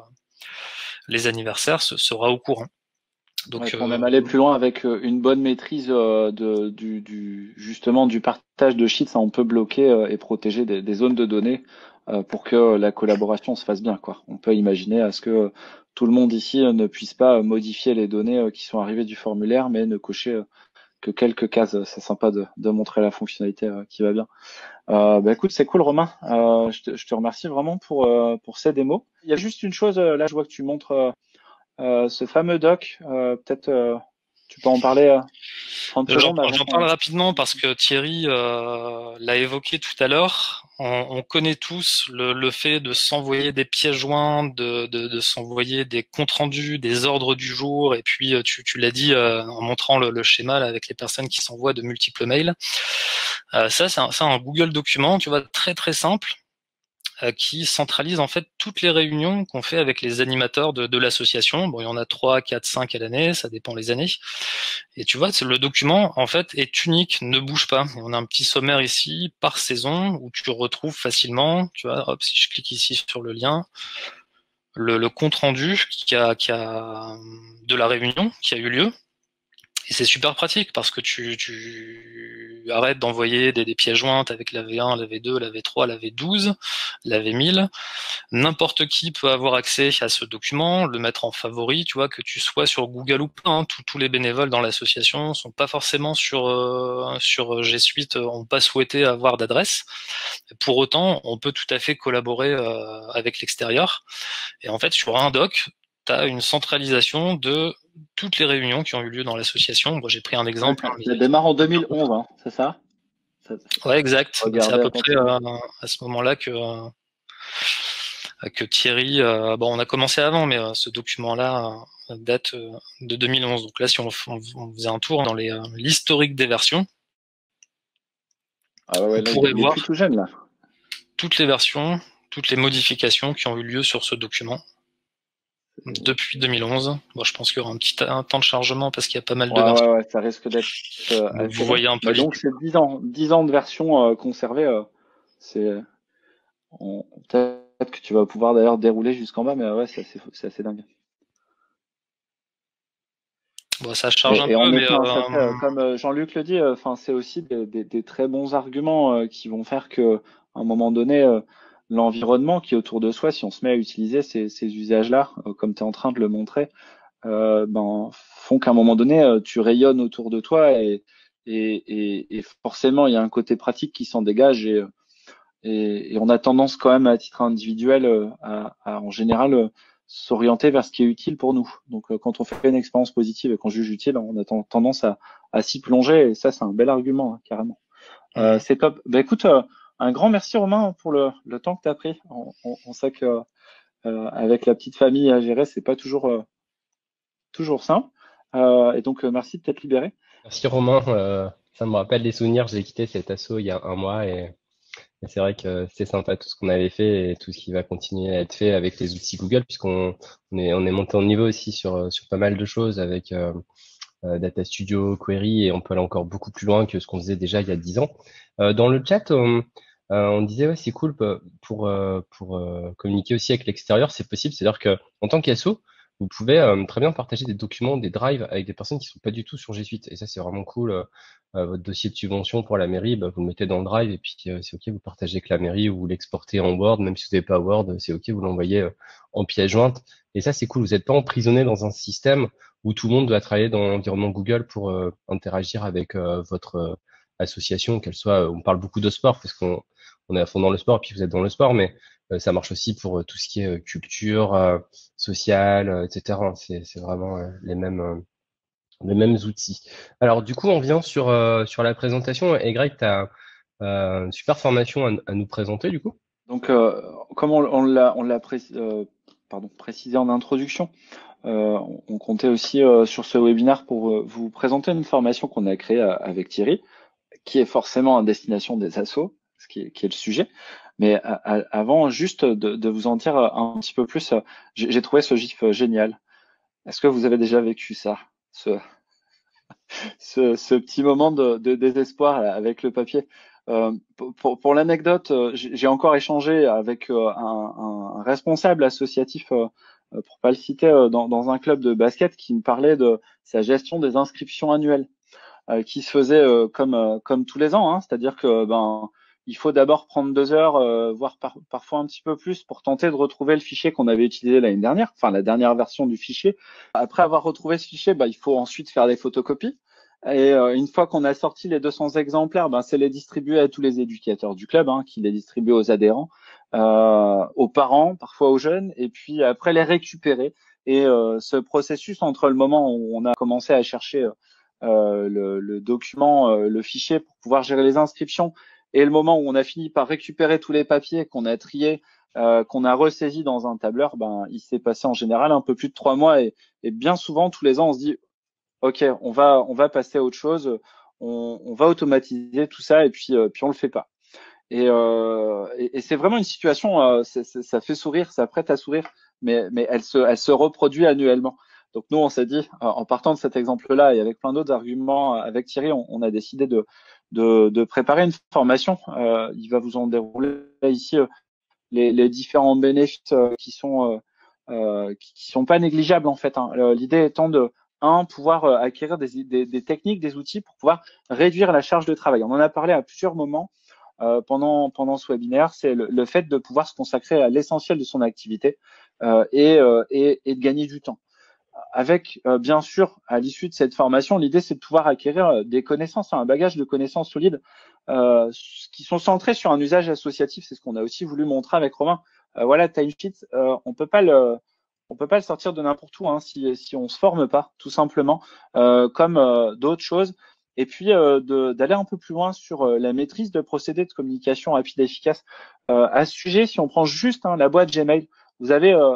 les anniversaires se, sera au courant. Donc, ouais, pour euh, même aller plus loin avec une bonne maîtrise euh, de, du, du justement du partage de sheets, ça, on peut bloquer euh, et protéger des, des zones de données euh, pour que la collaboration se fasse bien, quoi. On peut imaginer à ce que tout le monde ici ne puisse pas modifier les données qui sont arrivées du formulaire, mais ne cocher que quelques cases. C'est sympa de, de montrer la fonctionnalité qui va bien. Euh, bah écoute, c'est cool, Romain. Euh, je, te, je te remercie vraiment pour euh, pour ces démos. Il y a juste une chose, là, je vois que tu montres euh, euh, ce fameux doc. Euh, Peut-être euh, tu peux en parler. Euh, trente secondes. J'en parle rapidement parce que Thierry euh, l'a évoqué tout à l'heure. On, on connaît tous le, le fait de s'envoyer des pièces jointes, de, de, de s'envoyer des comptes rendus, des ordres du jour, et puis tu, tu l'as dit euh, en montrant le, le schéma là, avec les personnes qui s'envoient de multiples mails. Euh, ça, c'est un, un Google document, tu vois, très très simple, euh, qui centralise en fait toutes les réunions qu'on fait avec les animateurs de, de l'association. Bon, il y en a trois, quatre, cinq à l'année, ça dépend les années. Et tu vois, le document, en fait, est unique, ne bouge pas. Et on a un petit sommaire ici, par saison, où tu retrouves facilement, tu vois, hop, si je clique ici sur le lien, le, le compte rendu qui a, qui a, de la réunion qui a eu lieu. Et c'est super pratique parce que tu, tu arrêtes d'envoyer des, des pièces jointes avec la V un, la V deux, la V trois, la V douze, la V mille. N'importe qui peut avoir accès à ce document, le mettre en favori, tu vois, que tu sois sur Google ou pas. Hein, tous, tous les bénévoles dans l'association sont pas forcément sur euh, sur G Suite, ont pas souhaité avoir d'adresse. Pour autant, on peut tout à fait collaborer euh, avec l'extérieur. Et en fait, sur un doc, tu as une centralisation de toutes les réunions qui ont eu lieu dans l'association. Bon, j'ai pris un exemple. Ça, ça démarre en deux mille onze, hein, c'est ça? Ouais, exact. C'est à peu près euh, à ce moment-là que euh, que Thierry. Euh, bon, on a commencé avant, mais euh, ce document-là euh, date euh, de deux mille onze. Donc là, si on, on, on faisait un tour dans les euh, l'historique des versions, ah ouais, là, on pourrait il est voir plus tout jeune, là. toutes les versions, toutes les modifications qui ont eu lieu sur ce document. Depuis deux mille onze. Bon, je pense qu'il y aura un petit un temps de chargement parce qu'il y a pas mal de ouais, versions. Ouais, ouais, ça risque d'être. Euh, vous voyez un peu. Bah donc c'est dix ans, dix ans de version euh, conservée. Euh, c'est on... peut-être que tu vas pouvoir d'ailleurs dérouler jusqu'en bas, mais ouais, c'est assez, c'est assez dingue. Bon, ça charge et, un et peu, mais effet, euh... fait, comme Jean-Luc le dit, enfin, c'est aussi des, des, des très bons arguments euh, qui vont faire que, à un moment donné, euh, l'environnement qui est autour de soi, si on se met à utiliser ces, ces usages-là, euh, comme tu es en train de le montrer, euh, ben, font qu'à un moment donné, euh, tu rayonnes autour de toi et, et, et, et forcément, il y a un côté pratique qui s'en dégage et, et, et on a tendance quand même à titre individuel euh, à, à, en général, euh, s'orienter vers ce qui est utile pour nous. Donc, euh, quand on fait une expérience positive et qu'on juge utile, on a tendance à, à s'y plonger et ça, c'est un bel argument, hein, carrément. Mmh. Euh, c'est top. Bah, écoute, euh, un grand merci Romain pour le, le temps que tu as pris. On, on, on sait que euh, avec la petite famille à gérer, c'est pas toujours euh, toujours simple. Euh, et donc, euh, merci de t'être libéré. Merci Romain. Euh, ça me rappelle des souvenirs. J'ai quitté cet asso il y a un mois et, et c'est vrai que c'est sympa tout ce qu'on avait fait et tout ce qui va continuer à être fait avec les outils Google puisqu'on on est, on est monté en niveau aussi sur, sur pas mal de choses avec euh, euh, Data Studio, Query et on peut aller encore beaucoup plus loin que ce qu'on faisait déjà il y a dix ans. Euh, dans le chat, on, euh, on disait ouais c'est cool pour, pour, euh, pour euh, communiquer aussi avec l'extérieur, c'est possible. C'est-à-dire que en tant qu'asso, vous pouvez euh, très bien partager des documents, des drives avec des personnes qui sont pas du tout sur G Suite. Et ça, c'est vraiment cool. Euh, votre dossier de subvention pour la mairie, bah, vous le mettez dans le drive et puis euh, c'est OK, vous partagez avec la mairie ou vous l'exportez en Word, même si vous n'avez pas Word, c'est OK, vous l'envoyez euh, en pièce jointe. Et ça, c'est cool. Vous n'êtes pas emprisonné dans un système où tout le monde doit travailler dans l'environnement Google pour euh, interagir avec euh, votre euh, association, qu'elle soit. On parle beaucoup de sport parce qu'on on est à fond dans le sport, et puis vous êtes dans le sport, mais euh, ça marche aussi pour euh, tout ce qui est euh, culture, euh, sociale, euh, et cetera. C'est, c'est vraiment euh, les mêmes euh, les mêmes outils. Alors du coup, on vient sur euh, sur la présentation. Et Greg, tu as euh, une super formation à, à nous présenter du coup. Donc, euh, comme on, on l'a on l'a pré- euh, pardon, précisé en introduction. Euh, on comptait aussi euh, sur ce webinaire pour euh, vous présenter une formation qu'on a créée euh, avec Thierry, qui est forcément à destination des assos, ce qui est, qui est le sujet. Mais à, à, avant, juste de, de vous en dire un petit peu plus, euh, j'ai trouvé ce gif génial. Est-ce que vous avez déjà vécu ça, ce, ce, ce petit moment de, de désespoir avec le papier? Euh, pour pour l'anecdote, euh, j'ai encore échangé avec euh, un, un responsable associatif, euh, euh, pour pas le citer, euh, dans, dans un club de basket qui me parlait de sa gestion des inscriptions annuelles, euh, qui se faisait euh, comme euh, comme tous les ans, hein, c'est-à-dire que ben il faut d'abord prendre deux heures, euh, voire par, parfois un petit peu plus, pour tenter de retrouver le fichier qu'on avait utilisé l'année dernière, enfin la dernière version du fichier. Après avoir retrouvé ce fichier, ben, il faut ensuite faire des photocopies. Et euh, une fois qu'on a sorti les deux cents exemplaires, ben, c'est les distribuer à tous les éducateurs du club, hein, qui les distribuent aux adhérents, euh, aux parents, parfois aux jeunes, et puis après les récupérer. Et euh, ce processus entre le moment où on a commencé à chercher euh, le, le document, euh, le fichier pour pouvoir gérer les inscriptions, et le moment où on a fini par récupérer tous les papiers qu'on a triés, euh, qu'on a ressaisis dans un tableur, ben il s'est passé en général un peu plus de trois mois, et, et bien souvent tous les ans on se dit ok, on va on va passer à autre chose, on, on va automatiser tout ça, et puis euh, puis on le fait pas. Et, euh, et, et c'est vraiment une situation, euh, c'est, c'est, ça fait sourire, ça prête à sourire, mais mais elle se elle se reproduit annuellement. Donc nous on s'est dit, euh, en partant de cet exemple-là et avec plein d'autres arguments, euh, avec Thierry, on, on a décidé de de, de préparer une formation. Euh, il va vous en dérouler ici euh, les, les différents bénéfices euh, qui sont euh, euh, qui, qui sont pas négligeables en fait, hein. Euh, L'idée étant de un, pouvoir euh, acquérir des, des, des techniques, des outils pour pouvoir réduire la charge de travail. On en a parlé à plusieurs moments euh, pendant pendant ce webinaire. C'est le, le fait de pouvoir se consacrer à l'essentiel de son activité euh, et, euh, et et de gagner du temps. Avec euh, bien sûr, à l'issue de cette formation, l'idée c'est de pouvoir acquérir euh, des connaissances, hein, un bagage de connaissances solides euh, qui sont centrés sur un usage associatif. C'est ce qu'on a aussi voulu montrer avec Romain. Euh, voilà, Timesheet, euh, on peut pas le on peut pas le sortir de n'importe où, hein, si si on se forme pas, tout simplement, euh, comme euh, d'autres choses. Et puis euh, de, d'aller un peu plus loin sur euh, la maîtrise de procédés de communication rapide et efficace. Euh, à ce sujet, si on prend juste hein, la boîte Gmail, vous avez euh,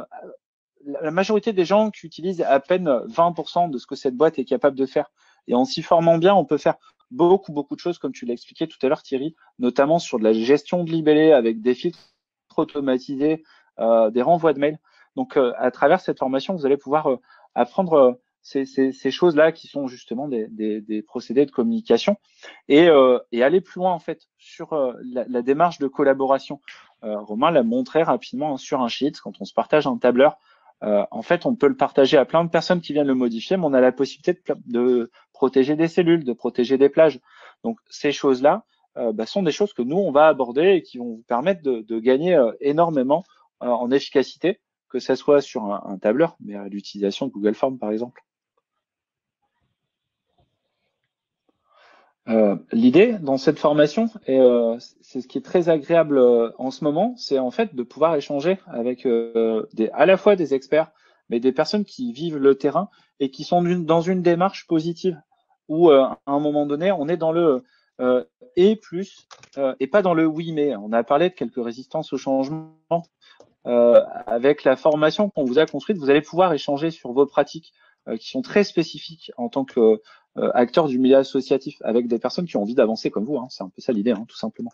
la majorité des gens qui utilisent à peine vingt pour cent de ce que cette boîte est capable de faire. Et en s'y formant bien, on peut faire beaucoup, beaucoup de choses, comme tu l'as expliqué tout à l'heure, Thierry, notamment sur de la gestion de libellés avec des filtres automatisés, euh, des renvois de mails. Donc, euh, à travers cette formation, vous allez pouvoir euh, apprendre euh, ces, ces, ces choses-là qui sont justement des, des, des procédés de communication et, euh, et aller plus loin, en fait, sur euh, la, la démarche de collaboration. Euh, Romain l'a montré rapidement hein, sur un sheet, quand on se partage un tableur. Euh, en fait, on peut le partager à plein de personnes qui viennent le modifier, mais on a la possibilité de, de protéger des cellules, de protéger des plages. Donc, ces choses-là euh, bah, sont des choses que nous, on va aborder et qui vont vous permettre de, de gagner euh, énormément euh, en efficacité, que ce soit sur un, un tableur, mais à l'utilisation de Google Forms, par exemple. Euh, L'idée dans cette formation, et euh, c'est ce qui est très agréable euh, en ce moment, c'est en fait de pouvoir échanger avec euh, des, à la fois des experts, mais des personnes qui vivent le terrain et qui sont une, dans une démarche positive, où euh, à un moment donné, on est dans le euh, et plus euh, et pas dans le oui mais. On a parlé de quelques résistances au changement. Euh, avec la formation qu'on vous a construite, vous allez pouvoir échanger sur vos pratiques euh, qui sont très spécifiques en tant que euh, acteur du milieu associatif avec des personnes qui ont envie d'avancer comme vous. Hein. C'est un peu ça l'idée, hein, tout simplement.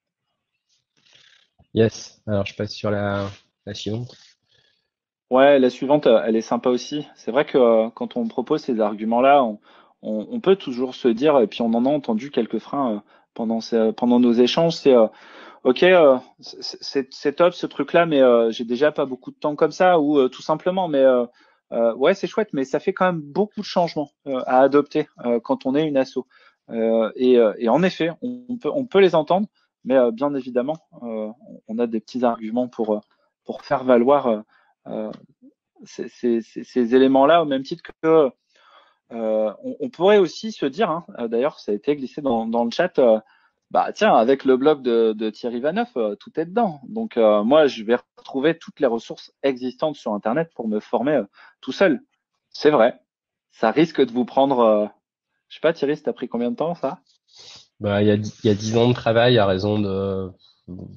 Yes. Alors, je passe sur la, la suivante. Ouais, la suivante, euh, elle est sympa aussi. C'est vrai que euh, quand on propose ces arguments-là, on, on, on peut toujours se dire, et puis on en a entendu quelques freins euh, pendant, ces, pendant nos échanges, c'est euh, ok, euh, c'est c'est top ce truc-là, mais euh, j'ai déjà pas beaucoup de temps comme ça, ou euh, tout simplement, mais euh, euh, ouais, c'est chouette, mais ça fait quand même beaucoup de changements euh, à adopter euh, quand on est une asso. Euh, et, euh, et en effet, on, on peut on peut les entendre, mais euh, bien évidemment, euh, on a des petits arguments pour euh, pour faire valoir euh, euh, ces, ces, ces, ces éléments-là, au même titre que euh, on, on pourrait aussi se dire, hein, d'ailleurs, ça a été glissé dans, dans le chat. Euh, bah tiens, avec le blog de, de Thierry Vanoff, euh, tout est dedans. Donc euh, moi, je vais retrouver toutes les ressources existantes sur Internet pour me former euh, tout seul. C'est vrai. Ça risque de vous prendre, euh, je sais pas, Thierry, ça t'a pris combien de temps ça? Bah, il y a, il y a dix ans de travail à raison de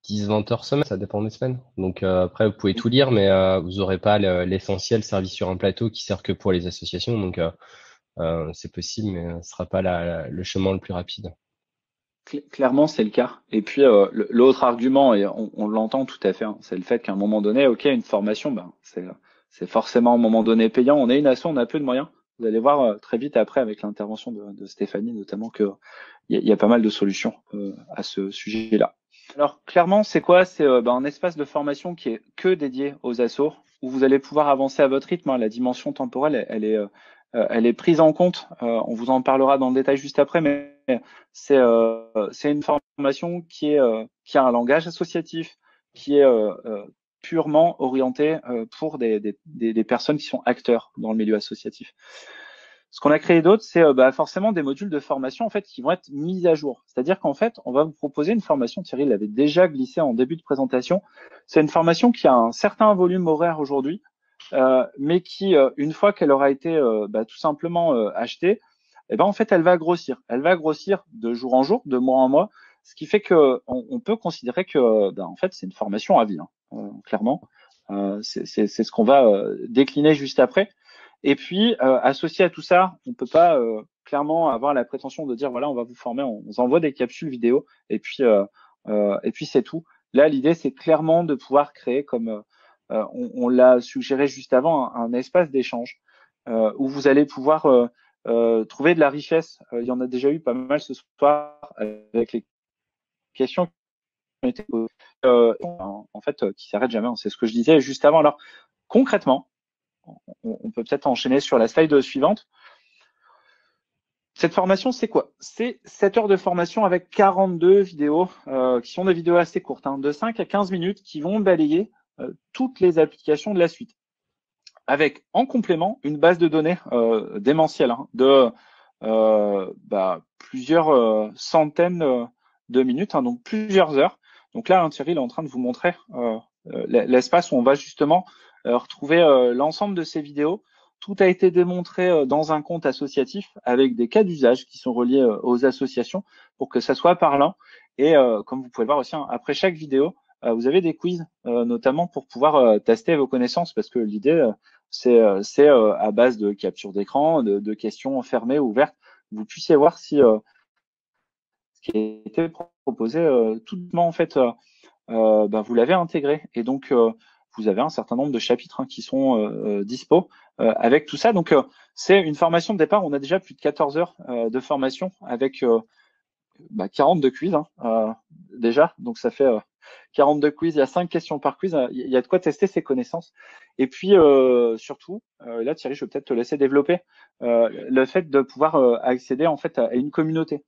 dix vingt heures semaine, ça dépend des semaines. Donc euh, après, vous pouvez tout lire, mais euh, vous aurez pas le- l'essentiel servi sur un plateau qui sert que pour les associations. Donc euh, euh, c'est possible, mais ce sera pas la- la- le chemin le plus rapide. Cl- Clairement, c'est le cas. Et puis, euh, le- l'autre argument, et on, on l'entend tout à fait, hein, c'est le fait qu'à un moment donné, OK, une formation, ben, c'est, c'est forcément à un moment donné payant. On est une asso, on a peu de moyens. Vous allez voir euh, très vite après, avec l'intervention de, de Stéphanie notamment, que il y, a il y a pas mal de solutions euh, à ce sujet-là. Alors, clairement, c'est quoi? C'est euh, ben, un espace de formation qui est que dédié aux assos, où vous allez pouvoir avancer à votre rythme, hein. La dimension temporelle, elle, elle est, euh, euh, elle est prise en compte. Euh, on vous en parlera dans le détail juste après, mais c'est euh, c'est une formation qui est euh, qui a un langage associatif, qui est euh, euh, purement orienté euh, pour des, des, des, des personnes qui sont acteurs dans le milieu associatif. Ce qu'on a créé d'autre, c'est euh, bah, forcément des modules de formation en fait qui vont être mis à jour. C'est-à-dire qu'en fait, on va vous proposer une formation. Thierry l'avait déjà glissé en début de présentation. C'est une formation qui a un certain volume horaire aujourd'hui, euh, mais qui, euh, une fois qu'elle aura été euh, bah, tout simplement euh, achetée, eh ben en fait, elle va grossir. Elle va grossir de jour en jour, de mois en mois, ce qui fait que on, on peut considérer que, ben, en fait, c'est une formation à vie, hein, euh, clairement. Euh, c'est c'est- c'est ce qu'on va euh, décliner juste après. Et puis, euh, associé à tout ça, on peut pas euh, clairement avoir la prétention de dire voilà, on va vous former, on, on vous envoie des capsules vidéo et puis euh, euh, et puis c'est tout. Là, l'idée, c'est clairement de pouvoir créer, comme euh, on, on l'a suggéré juste avant, un, un espace d'échange euh, où vous allez pouvoir euh, euh, trouver de la richesse. Euh, il y en a déjà eu pas mal ce soir avec les questions qui ont été posées, euh, en, en fait, euh, qui s'arrêtent jamais. C'est ce que je disais juste avant. Alors, concrètement, on, on peut peut-être enchaîner sur la slide suivante. Cette formation, c'est quoi? C'est sept heures de formation avec quarante-deux vidéos, euh, qui sont des vidéos assez courtes, hein, de cinq à quinze minutes, qui vont balayer euh, toutes les applications de la suite, avec en complément une base de données euh, démentielle hein, de euh, bah, plusieurs euh, centaines euh, de minutes, hein, donc plusieurs heures. Donc là, hein, Thierry il est en train de vous montrer euh, euh, l'espace où on va justement euh, retrouver euh, l'ensemble de ces vidéos. Tout a été démontré euh, dans un compte associatif avec des cas d'usage qui sont reliés euh, aux associations pour que ça soit parlant. Et euh, comme vous pouvez le voir aussi, hein, après chaque vidéo, euh, vous avez des quiz, euh, notamment pour pouvoir euh, tester vos connaissances, parce que l'idée, euh, c'est euh, c'est, euh, à base de capture d'écran, de, de questions fermées ou ouvertes, vous puissiez voir si euh, ce qui a été proposé euh, tout doucement en fait, euh, euh, bah, vous l'avez intégré. Et donc euh, vous avez un certain nombre de chapitres hein, qui sont euh, euh, dispo euh, avec tout ça. Donc euh, c'est une formation de départ. On a déjà plus de quatorze heures euh, de formation avec euh, bah, quarante-deux quiz hein, euh, déjà. Donc ça fait euh, quarante-deux quiz. Il y a cinq questions par quiz. Il y a de quoi tester ses connaissances. Et puis euh, surtout, euh, là Thierry, je vais peut-être te laisser développer euh, le fait de pouvoir euh, accéder en fait à une communauté.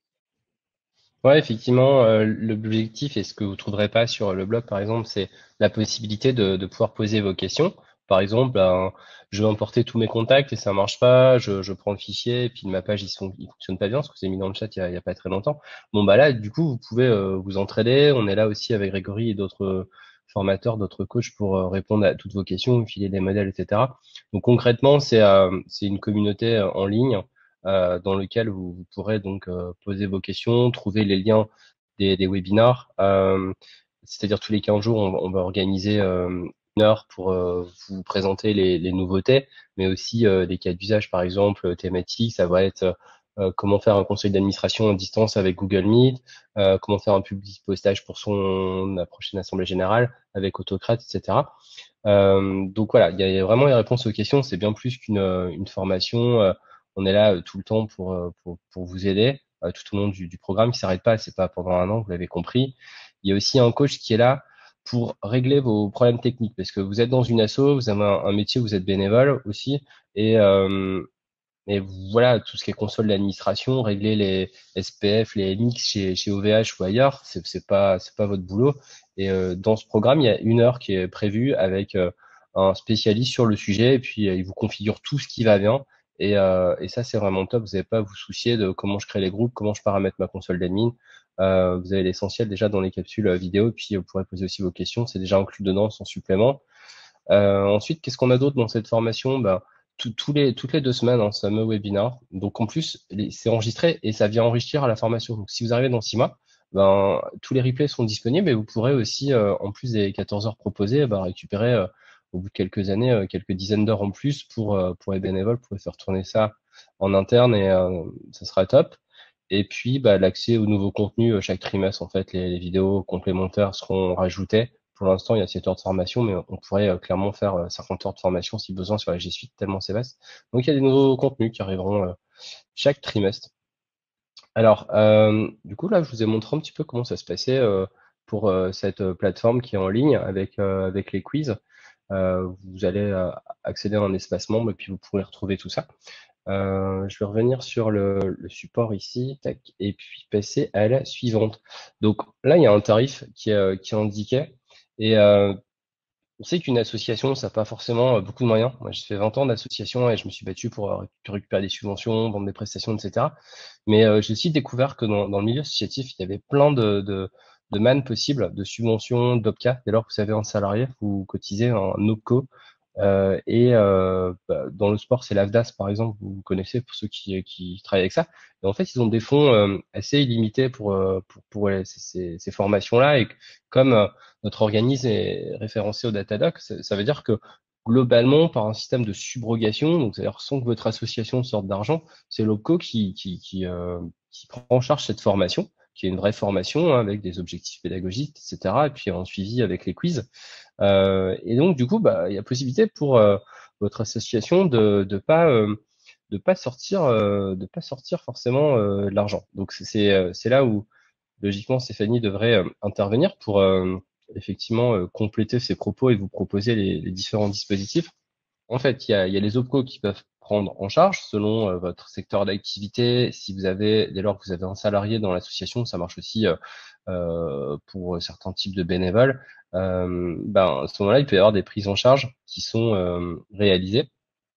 Ouais, effectivement, euh, l'objectif et ce que vous trouverez pas sur le blog, par exemple, c'est la possibilité de, de pouvoir poser vos questions. Par exemple, ben, je veux importer tous mes contacts et ça marche pas, je, je prends le fichier et puis ma page il, sont, il fonctionne pas bien, ce que vous avez mis dans le chat il y a, il y a pas très longtemps. Bon bah là, du coup, vous pouvez euh, vous entraider. On est là aussi avec Grégory et d'autres formateurs, d'autres coachs pour euh, répondre à toutes vos questions, filer des modèles, et cetera. Donc concrètement, c'est euh, c'est une communauté euh, en ligne euh, dans lequel vous, vous pourrez donc euh, poser vos questions, trouver les liens des, des webinars. Euh, c'est-à-dire tous les quinze jours, on, on va organiser euh, une heure pour euh, vous présenter les, les nouveautés, mais aussi euh, des cas d'usage, par exemple, thématiques. Ça va être euh, comment faire un conseil d'administration à distance avec Google Meet, euh, comment faire un public postage pour son la prochaine assemblée générale avec Autocrat, et cetera. Euh, donc voilà, il y a vraiment les réponses aux questions. C'est bien plus qu'une une formation. Euh, on est là euh, tout le temps pour, euh, pour, pour vous aider euh, tout au long du, du programme qui s'arrête pas. C'est pas pendant un an, vous l'avez compris. Il y a aussi un coach qui est là pour régler vos problèmes techniques parce que vous êtes dans une asso, vous avez un, un métier, vous êtes bénévole aussi et euh, et voilà, tout ce qui est console d'administration, régler les S P F, les M X chez, chez O V H ou ailleurs, c'est c'est pas c'est pas votre boulot. Et euh, dans ce programme, il y a une heure qui est prévue avec euh, un spécialiste sur le sujet, et puis euh, il vous configure tout ce qui va bien. Et, euh, et ça, c'est vraiment top. Vous n'avez pas à vous soucier de comment je crée les groupes, comment je paramètre ma console d'admin. Euh, vous avez l'essentiel déjà dans les capsules euh, vidéo, puis vous pourrez poser aussi vos questions. C'est déjà inclus dedans sans supplément. Euh, ensuite, qu'est-ce qu'on a d'autre dans cette formation? Ben, tout- tous les, toutes les deux semaines, un fameux webinar. Donc en plus, les- c'est enregistré et ça vient enrichir à la formation. Donc si vous arrivez dans six mois, ben, tous les replays sont disponibles et vous pourrez aussi, euh, en plus des quatorze heures proposées, ben, récupérer euh, au bout de quelques années euh, quelques dizaines d'heures en plus pour, euh, pour les bénévoles, pour faire tourner ça en interne et euh, ça sera top. Et puis, bah, l'accès aux nouveaux contenus euh, chaque trimestre, en fait, les, les vidéos complémentaires seront rajoutées. Pour l'instant, il y a sept heures de formation, mais on pourrait euh, clairement faire euh, cinquante heures de formation si besoin sur la G Suite, tellement c'est vaste. Donc, il y a des nouveaux contenus qui arriveront euh, chaque trimestre. Alors, euh, du coup, là, je vous ai montré un petit peu comment ça se passait euh, pour euh, cette euh, plateforme qui est en ligne avec, euh, avec les quiz. Euh, vous allez euh, accéder à un espace membre et puis vous pourrez retrouver tout ça. Euh, je vais revenir sur le, le support ici, tac, et puis passer à la suivante. Donc là, il y a un tarif qui est, euh, qui est indiqué. Et euh, on sait qu'une association, ça n'a pas forcément euh, beaucoup de moyens. Moi, j'ai fait vingt ans d'association et je me suis battu pour euh, récupérer des subventions, vendre des prestations, et cetera. Mais euh, j'ai aussi découvert que dans, dans le milieu associatif, il y avait plein de, de, de mannes possibles, de subventions, d'OPCA. Dès lors que vous avez un salarié, vous cotisez un OPCO. Euh, et euh, bah, dans le sport, c'est l'A F D A S, par exemple, vous connaissez pour ceux qui, qui travaillent avec ça. Et en fait, ils ont des fonds euh, assez illimités pour, euh, pour, pour les- ces, ces- ces formations-là. Et comme euh, notre organisme est référencé au Datadoc, ça, ça veut dire que globalement, par un système de subrogation, donc c'est-à-dire sans que votre association sorte d'argent, c'est l'OPCO qui, qui, qui, euh, qui prend en charge cette formation, qui est une vraie formation hein, avec des objectifs pédagogiques, et cetera. Et puis en suivi avec les quiz. Euh, et donc, du coup, bah, il y a possibilité pour euh, votre association de de pas euh, de pas sortir euh, de pas sortir forcément euh, de l'argent. Donc c'est c'est euh, c'est là où logiquement Stéphanie devrait euh, intervenir pour euh, effectivement euh, compléter ses propos et vous proposer les, les différents dispositifs. En fait, il y a, il y a les OPCO qui peuvent prendre en charge selon euh, votre secteur d'activité. Si vous avez, dès lors que vous avez un salarié dans l'association, ça marche aussi euh, euh, pour certains types de bénévoles. Euh, ben, à ce moment-là, il peut y avoir des prises en charge qui sont euh, réalisées.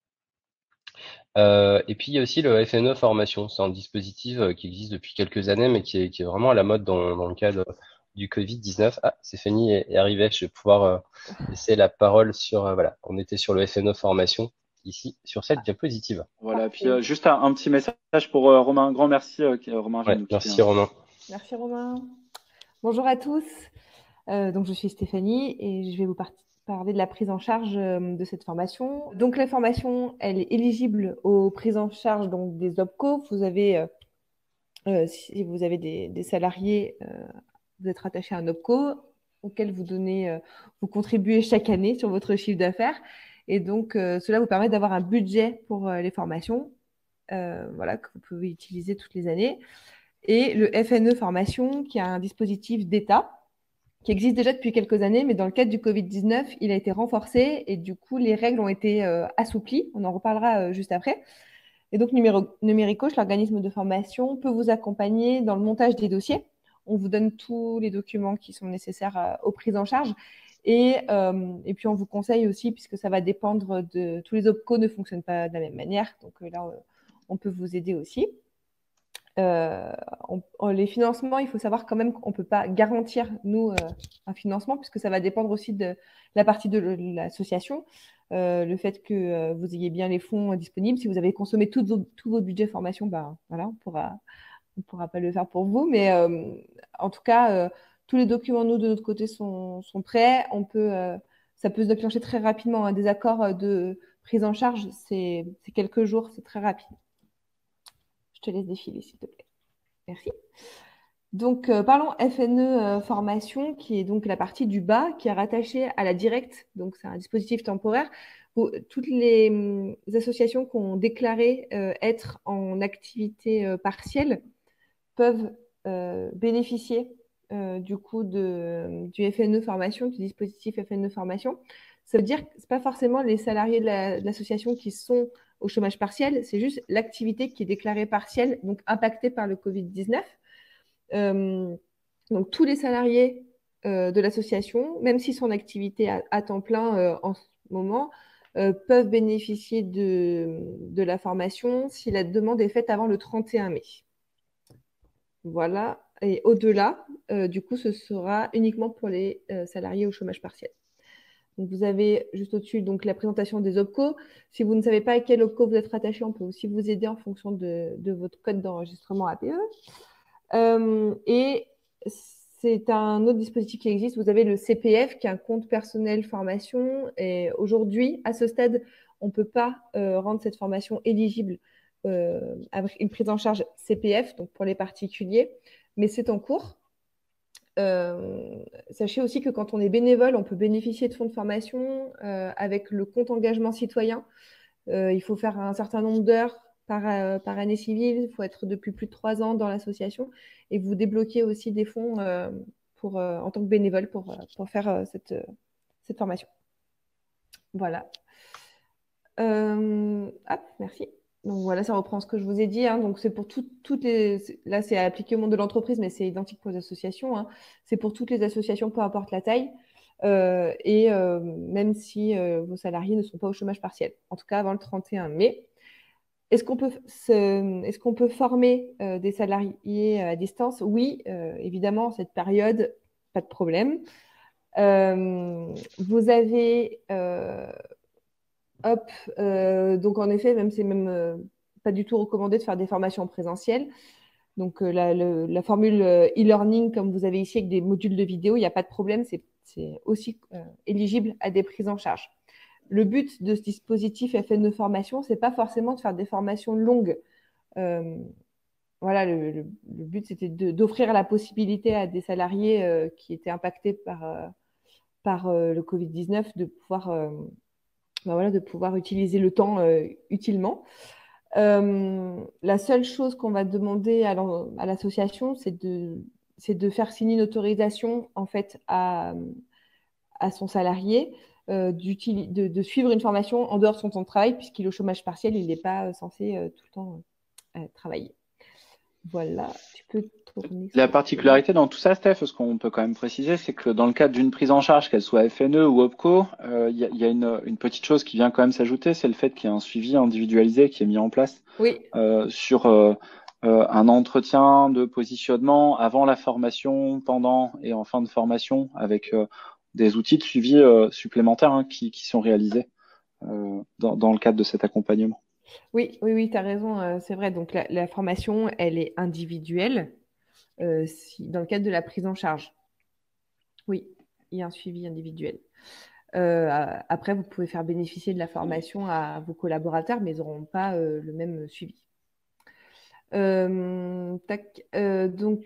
Euh, et puis il y a aussi le F N E formation. C'est un dispositif euh, qui existe depuis quelques années, mais qui est, qui est vraiment à la mode dans, dans le cadre du Covid dix-neuf. Ah, Stéphanie est, est arrivée. Je vais pouvoir euh, laisser la parole sur. Euh, voilà, on était sur le F N E formation ici sur cette diapositive. Voilà, puis euh, juste un, un petit message pour euh, Romain. Un grand merci. euh, qui- euh, Romain vient Ouais, de nous quitter. merci hein. Romain. Merci Romain. Bonjour à tous. Euh, donc je suis Stéphanie et je vais vous par- parler de la prise en charge euh, de cette formation. Donc la formation, elle est éligible aux prises en charge donc des OPCO. Vous avez, euh, euh, si vous avez des, des salariés, euh, vous êtes rattaché à un OPCO auquel vous donnez, euh, vous contribuez chaque année sur votre chiffre d'affaires. Et donc euh, cela vous permet d'avoir un budget pour euh, les formations, euh, voilà, que vous pouvez utiliser toutes les années. Et le F N E Formation, qui est un dispositif d'État qui existe déjà depuis quelques années, mais dans le cadre du Covid dix-neuf, il a été renforcé et du coup, les règles ont été euh, assouplies. On en reparlera euh, juste après. Et donc, Numéro, Numéricoach, l'organisme de formation, peut vous accompagner dans le montage des dossiers. On vous donne tous les documents qui sont nécessaires euh, aux prises en charge. Et, euh, et puis, on vous conseille aussi, puisque ça va dépendre de... Tous les OPCO ne fonctionnent pas de la même manière. Donc euh, là, on peut vous aider aussi. Euh, on, on, les financements, il faut savoir quand même qu'on ne peut pas garantir, nous, euh, un financement, puisque ça va dépendre aussi de la partie de l'association, euh, le fait que euh, vous ayez bien les fonds disponibles. Si vous avez consommé tout, vos, tout votre budget formation, ben, voilà, on pourra, on pourra pas le faire pour vous. Mais euh, en tout cas, euh, tous les documents, nous, de notre côté, sont, sont prêts. On peut, euh, ça peut se déclencher très rapidement. Un désaccord de prise en charge, c'est quelques jours, c'est très rapide. Je te laisse défiler, s'il te plaît. Merci. Donc, euh, parlons F N E euh, formation, qui est donc la partie du bas, qui est rattachée à la directe. Donc, c'est un dispositif temporaire où toutes les hum, associations qui ont déclaré euh, être en activité euh, partielle peuvent euh, bénéficier euh, du coup de, du F N E formation, du dispositif F N E formation. Ça veut dire que ce n'est pas forcément les salariés de l'association la, qui sont au chômage partiel, c'est juste l'activité qui est déclarée partielle, donc impactée par le Covid dix-neuf. Euh, donc, tous les salariés euh, de l'association, même s'ils sont en activité à, à temps plein euh, en ce moment, euh, peuvent bénéficier de, de la formation si la demande est faite avant le trente et un mai. Voilà. Et au-delà, euh, du coup, ce sera uniquement pour les euh, salariés au chômage partiel. Donc, vous avez juste au-dessus donc, la présentation des OPCO. Si vous ne savez pas à quel OPCO vous êtes rattaché, on peut aussi vous aider en fonction de, de votre code d'enregistrement A P E. Euh, et c'est un autre dispositif qui existe. Vous avez le C P F, qui est un compte personnel formation. Et aujourd'hui, à ce stade, on ne peut pas euh, rendre cette formation éligible euh, avec une prise en charge C P F, donc pour les particuliers, mais c'est en cours. Euh, sachez aussi que quand on est bénévole, on peut bénéficier de fonds de formation euh, avec le compte engagement citoyen. Euh, il faut faire un certain nombre d'heures par, euh, par année civile, il faut être depuis plus de trois ans dans l'association et vous débloquez aussi des fonds euh, pour, euh, en tant que bénévole pour, pour faire euh, cette, cette formation. Voilà. Euh, hop, merci. Donc voilà, ça reprend ce que je vous ai dit. Hein. Donc c'est pour tout, toutes les. Là, c'est appliqué au monde de l'entreprise, mais c'est identique pour les associations. Hein. C'est pour toutes les associations, peu importe la taille. Euh, et euh, même si euh, vos salariés ne sont pas au chômage partiel, en tout cas avant le trente et un mai. Est-ce qu'on peut, se, est-ce qu'on peut former euh, des salariés à distance? Oui, euh, évidemment, cette période, pas de problème. Euh, vous avez, euh, hop, euh, donc en effet, même c'est même euh, pas du tout recommandé de faire des formations en présentiel. Donc euh, la, le, la formule euh, e-learning, comme vous avez ici avec des modules de vidéo, il n'y a pas de problème, c'est, c'est aussi euh, éligible à des prises en charge. Le but de ce dispositif F N E formation, c'est pas forcément de faire des formations longues. Euh, voilà, le, le, le but, c'était de, d'offrir la possibilité à des salariés euh, qui étaient impactés par, euh, par euh, le covid dix-neuf de pouvoir, euh, ben voilà, de pouvoir utiliser le temps euh, utilement. Euh, la seule chose qu'on va demander à, à l'association, c'est de, c'est de faire signer une autorisation en fait à, à son salarié euh, de, de suivre une formation en dehors de son temps de travail, puisqu'il est au chômage partiel, il n'est pas censé euh, tout le temps euh, travailler. Voilà, tu peux tourner. La particularité dans tout ça, Steph, ce qu'on peut quand même préciser, c'est que dans le cadre d'une prise en charge, qu'elle soit F N E ou OPCO, il euh, y a, y a une, une petite chose qui vient quand même s'ajouter, c'est le fait qu'il y a un suivi individualisé qui est mis en place oui. euh, sur euh, euh, un entretien de positionnement avant la formation, pendant et en fin de formation, avec euh, des outils de suivi euh, supplémentaires hein, qui, qui sont réalisés euh, dans, dans le cadre de cet accompagnement. Oui, oui, oui, tu as raison, euh, c'est vrai. Donc la, la formation, elle est individuelle euh, si, dans le cadre de la prise en charge. Oui, il y a un suivi individuel. Euh, après, vous pouvez faire bénéficier de la formation à vos collaborateurs, mais ils n'auront pas euh, le même suivi. Euh, tac, euh, donc,